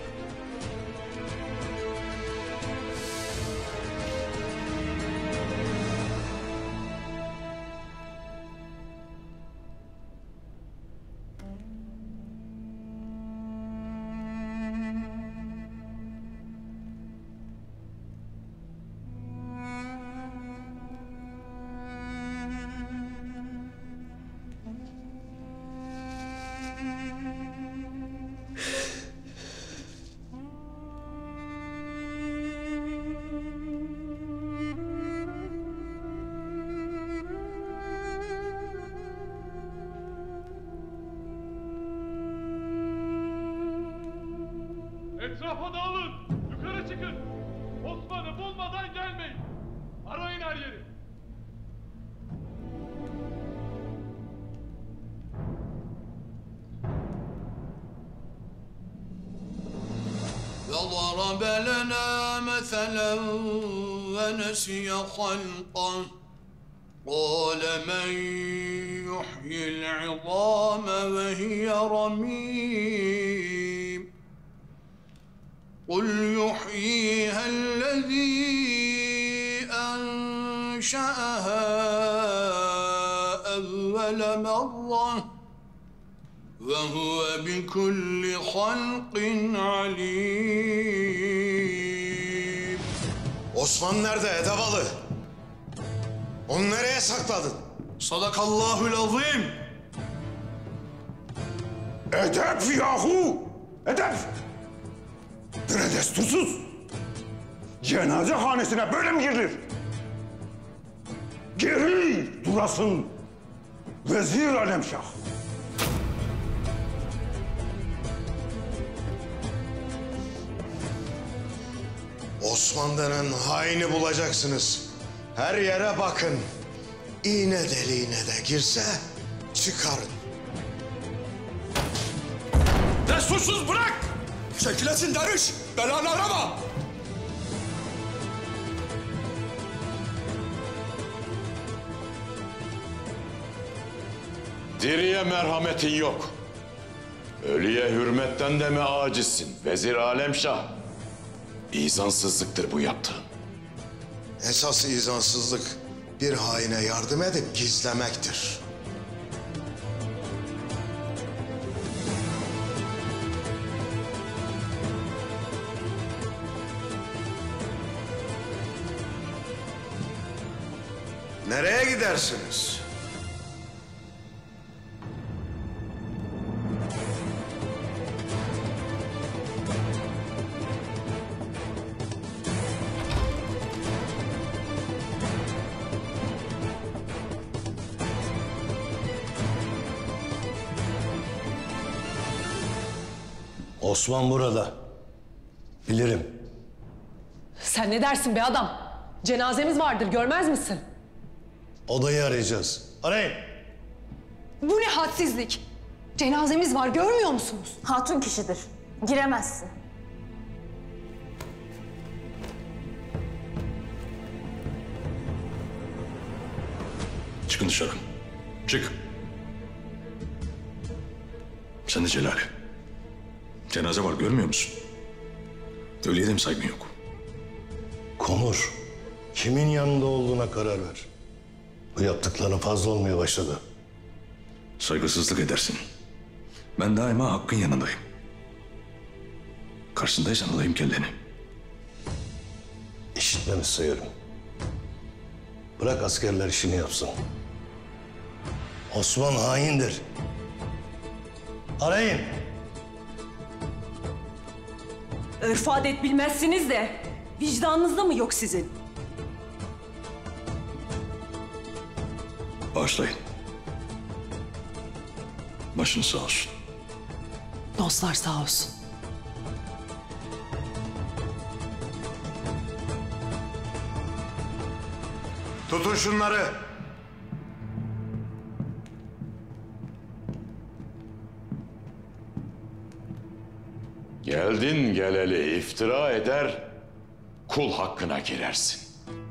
Etrafa dağılın! Yukarı çıkın! Osman'ı bulmadan gelmeyin! Arayın her yeri! وضرب لنا مثلا ونسي خلقه قال من يحيي العظام وهي رميم قل يحييها الذي أنشأها أول مرة وهو بكل خلق عليم. Osman nerede Edevalı? Onu nereye sakladın? Sadakallahul azim. Edep yahu! Edep! Böyle destursuz. Cenaze hanesine böyle mi girilir? Geri durasın Vezir Alemşah. Osman denen haini bulacaksınız. Her yere bakın. İğne deliğine de girse çıkarın. Destursuz bırak! Çekilesin derviş! Belanı arama! Diriye merhametin yok. Ölüye hürmetten de mi acizsin Vezir Alemşah? İzansızlıktır bu yaptığın. Esas izansızlık bir haine yardım edip gizlemektir. Nereye gidersiniz? Osman burada. Bilirim. Sen ne dersin be adam? Cenazemiz vardır, görmez misin? Odayı arayacağız. Arayın. Bu ne hadsizlik? Cenazemiz var, görmüyor musunuz? Hatun kişidir. Giremezsin. Çıkın dışarı. Çık. Sen de Celali. Cenaze var görmüyor musun? Ölüye de mi saygın yok? Konur. Kimin yanında olduğuna karar ver. Bu yaptıkların fazla olmaya başladı. Saygısızlık edersin. Ben daima hakkın yanındayım. Karşındaysan alayım kelleni. İşitmemiş sayarım. Bırak askerler işini yapsın. Osman haindir. Arayın. Örf adet bilmezsiniz de vicdanınızda mı yok sizin? Başlayın. Başın sağ olsun. Dostlar sağ olsun. Tutun şunları. Geldin geleli iftira eder, kul hakkına girersin.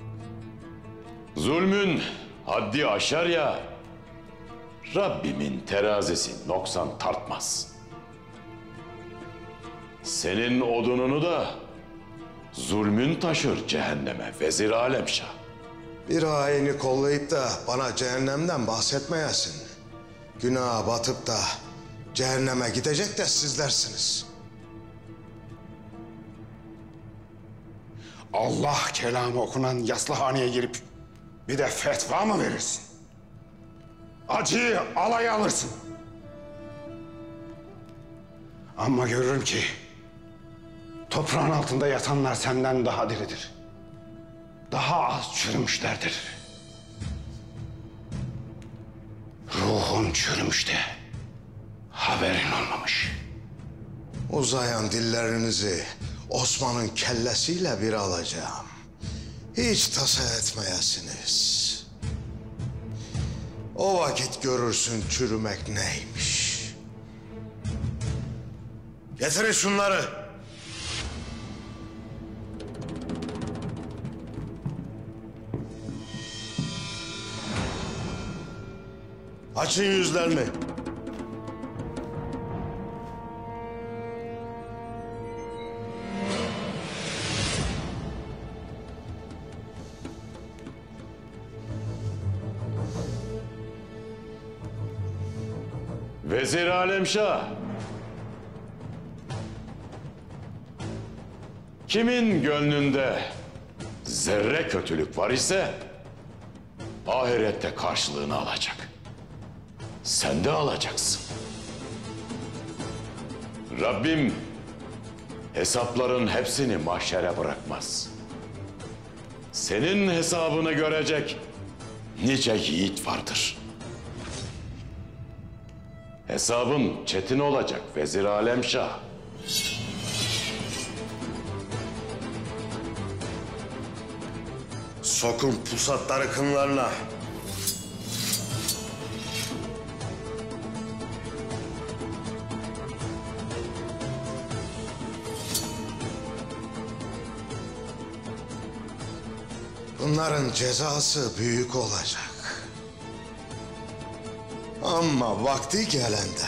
Zulmün haddi aşar ya, Rabbimin terazisi noksan tartmaz. Senin odununu da zulmün taşır cehenneme vezir alemşah. Bir haini kollayıp da bana cehennemden bahsetmeyesin. Günaha batıp da cehenneme gidecek de sizlersiniz. Allah kelamı okunan yaslahaneye girip bir de fetva mı verirsin? Acıyı alaya alırsın. Ama görürüm ki toprağın altında yatanlar senden daha diridir. Daha az çürümüşlerdir. Ruhun çürümüş de haberin olmamış. Uzayan dillerinizi Osman'ın kellesiyle bir alacağım. Hiç tasa etmeyesiniz. O vakit görürsün çürümek neymiş. Getirin şunları. Açın yüzlerini. Vezir alemşah. Kimin gönlünde zerre kötülük var ise ahirette karşılığını alacak. Sen de alacaksın. Rabbim hesapların hepsini mahşere bırakmaz. Senin hesabını görecek nice yiğit vardır. Hesabın çetin olacak vezir alemşah. Sokun pusatları kınlarına. Bunların cezası büyük olacak. Ama vakti gelende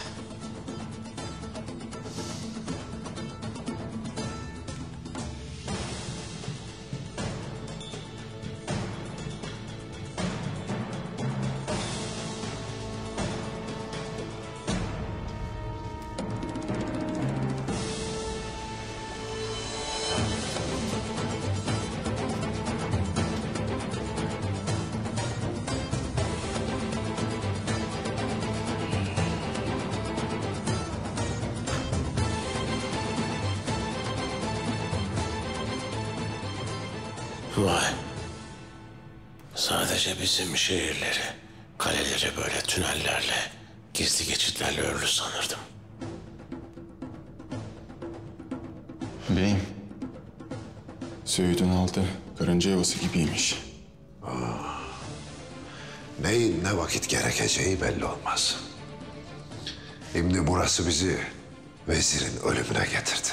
Vay. Sadece bizim şehirleri, kaleleri böyle tünellerle, gizli geçitlerle örülü sanırdım. Beyim, Söğüt'ün altı karınca yuvası gibiymiş. Neyin ne vakit gerekeceği belli olmaz. Şimdi burası bizi vezirin ölümüne getirdi.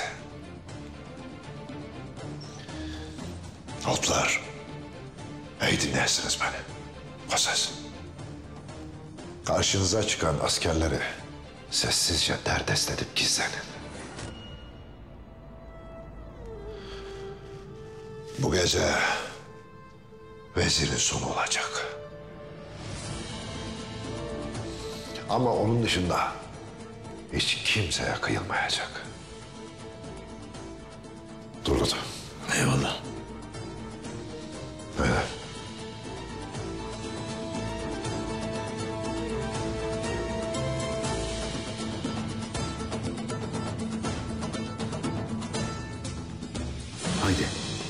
Otlar, iyi dinlersiniz beni. Kosas. Karşınıza çıkan askerleri sessizce derdest edip gizlenin. Bu gece vezirin sonu olacak. Ama onun dışında hiç kimseye kıyılmayacak. Turgut. Eyvallah. Öyle. Haydi.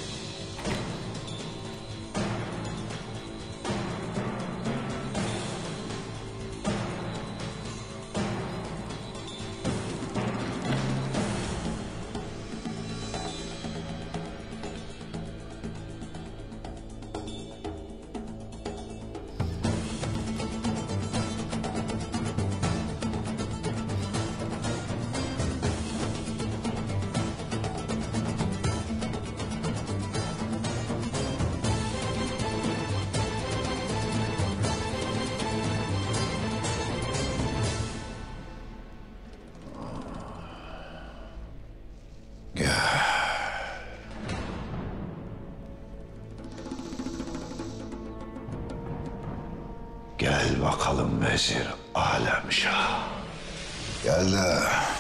Gel bakalım Vezir Alemşah. Gel de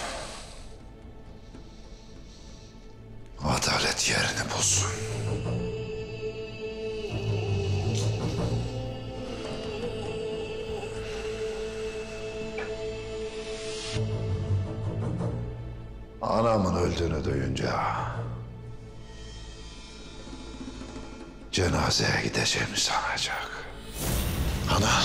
adalet yerini bulsun. Anamın öldüğünü duyunca cenazeye gideceğimi sanacak. Ana.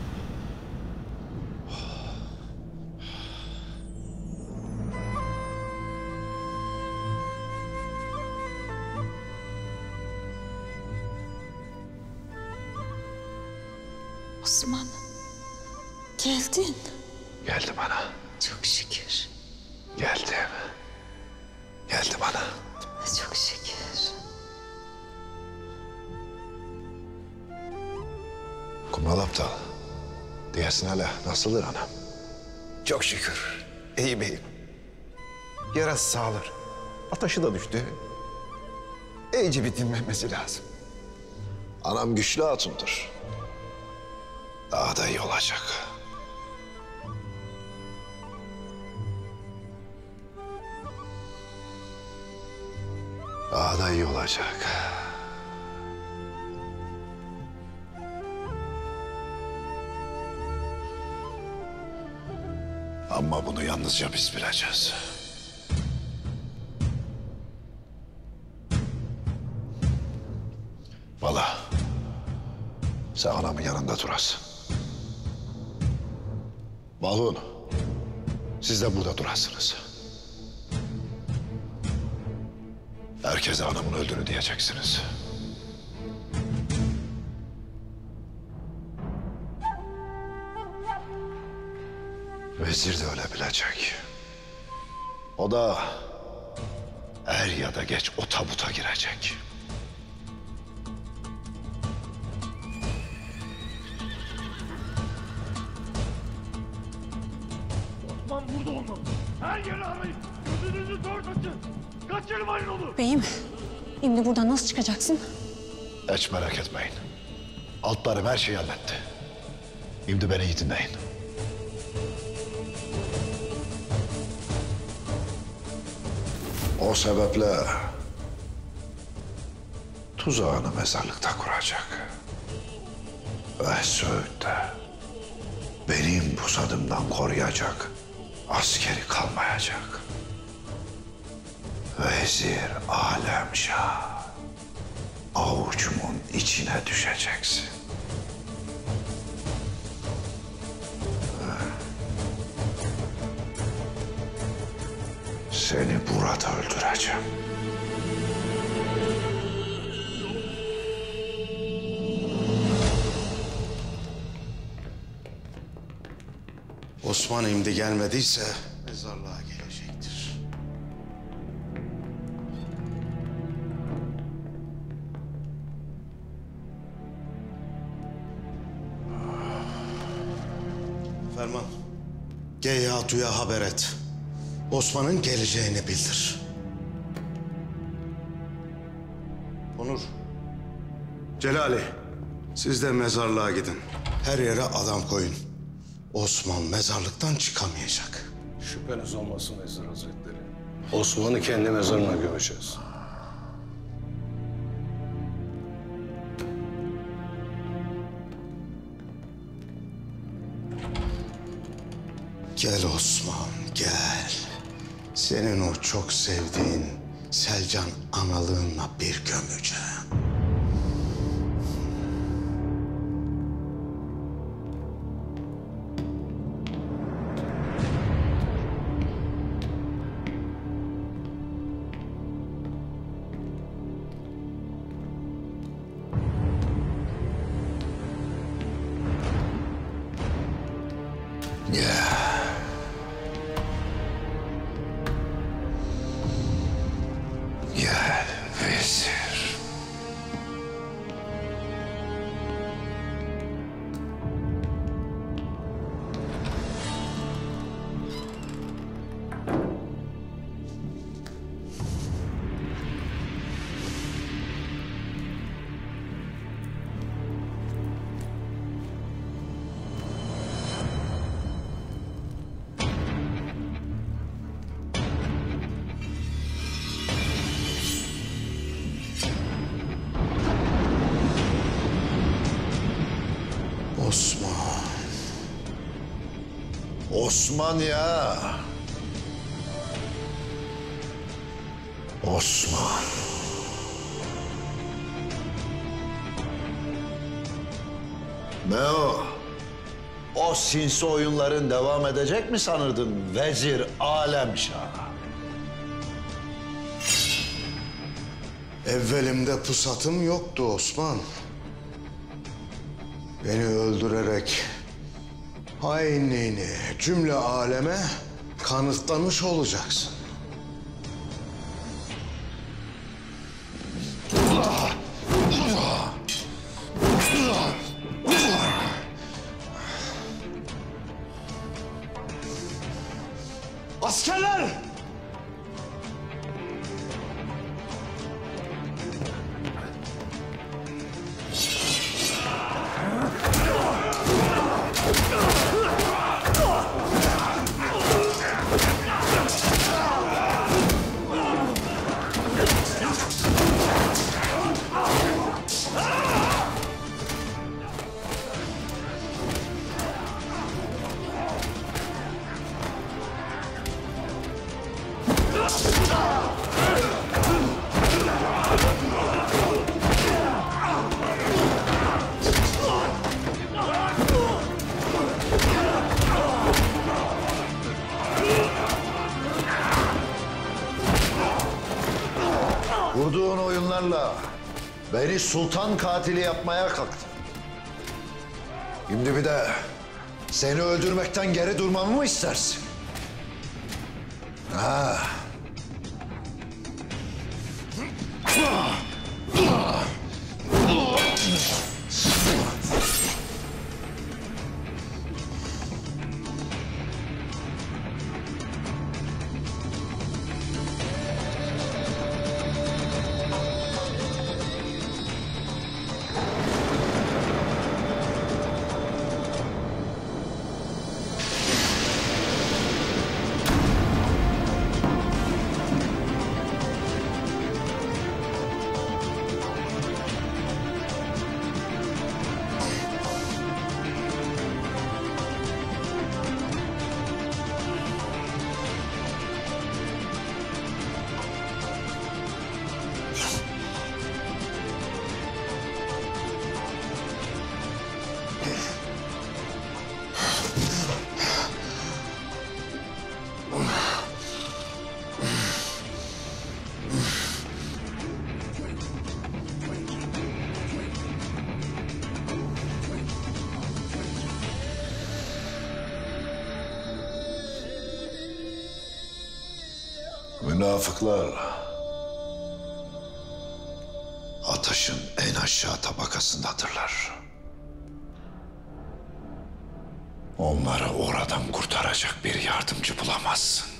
Osman, geldin. Geldim ana. Çok şükür. Geldim. Geldim ana. Çok şükür. Kumal aptal. Diyesin hele nasıldır anam? Çok şükür. İyi beyim. Yarası sağlar. Ataşı da düştü. İyice bir dinmemesi lazım. Anam güçlü hatundur. Daha da iyi olacak. Daha da iyi olacak. Ama bunu yalnızca biz bileceğiz. Valla sen anamın yanında durasın. Balun, siz de burada durasınız. Herkese anamın öldüğünü diyeceksiniz. Vezir de öyle bilecek. O da er ya da geç o tabuta girecek. Osman burada olmalı. Her yeri arayın. Gözünüzü dört açın. Kaçırmayın onu. Beyim, şimdi buradan nasıl çıkacaksın? Hiç merak etmeyin. Altlarım her şeyi halletti. Şimdi beni iyi dinleyin. O sebeple tuzağını mezarlıkta kuracak. Ve Söğüt'te benim pusadımdan koruyacak askeri kalmayacak. Vezir Alemşah, avucumun içine düşeceksin. Seni burada öldüreceğim. Osman şimdi gelmediyse mezarlığa gelecektir. Ferman, Geyhatu'ya haber et. Osman'ın geleceğini bildir. Onur, Celali, siz de mezarlığa gidin. Her yere adam koyun. Osman mezarlıktan çıkamayacak. Şüpheniz olmasın Vezir Hazretleri. Osman'ı kendi mezarına gömeceğiz. Gel Osman, gel. Senin o çok sevdiğin Selcan analığınla bir gömeceğim. Gel vezir. Osman. Osman ya. Osman. Ne o? O sinsi oyunların devam edecek mi sanırdın Vezir Alemşah? Evvelimde pusatım yoktu Osman. Beni öldürerek hainliğini cümle aleme kanıtlamış olacaksın. Askerler! Kurduğun oyunlarla beni sultan katili yapmaya kalktın. Şimdi bir de seni öldürmekten geri durmamı mı istersin? Ha. Münafıklar ateşin en aşağı tabakasındadırlar. Onları oradan kurtaracak bir yardımcı bulamazsın.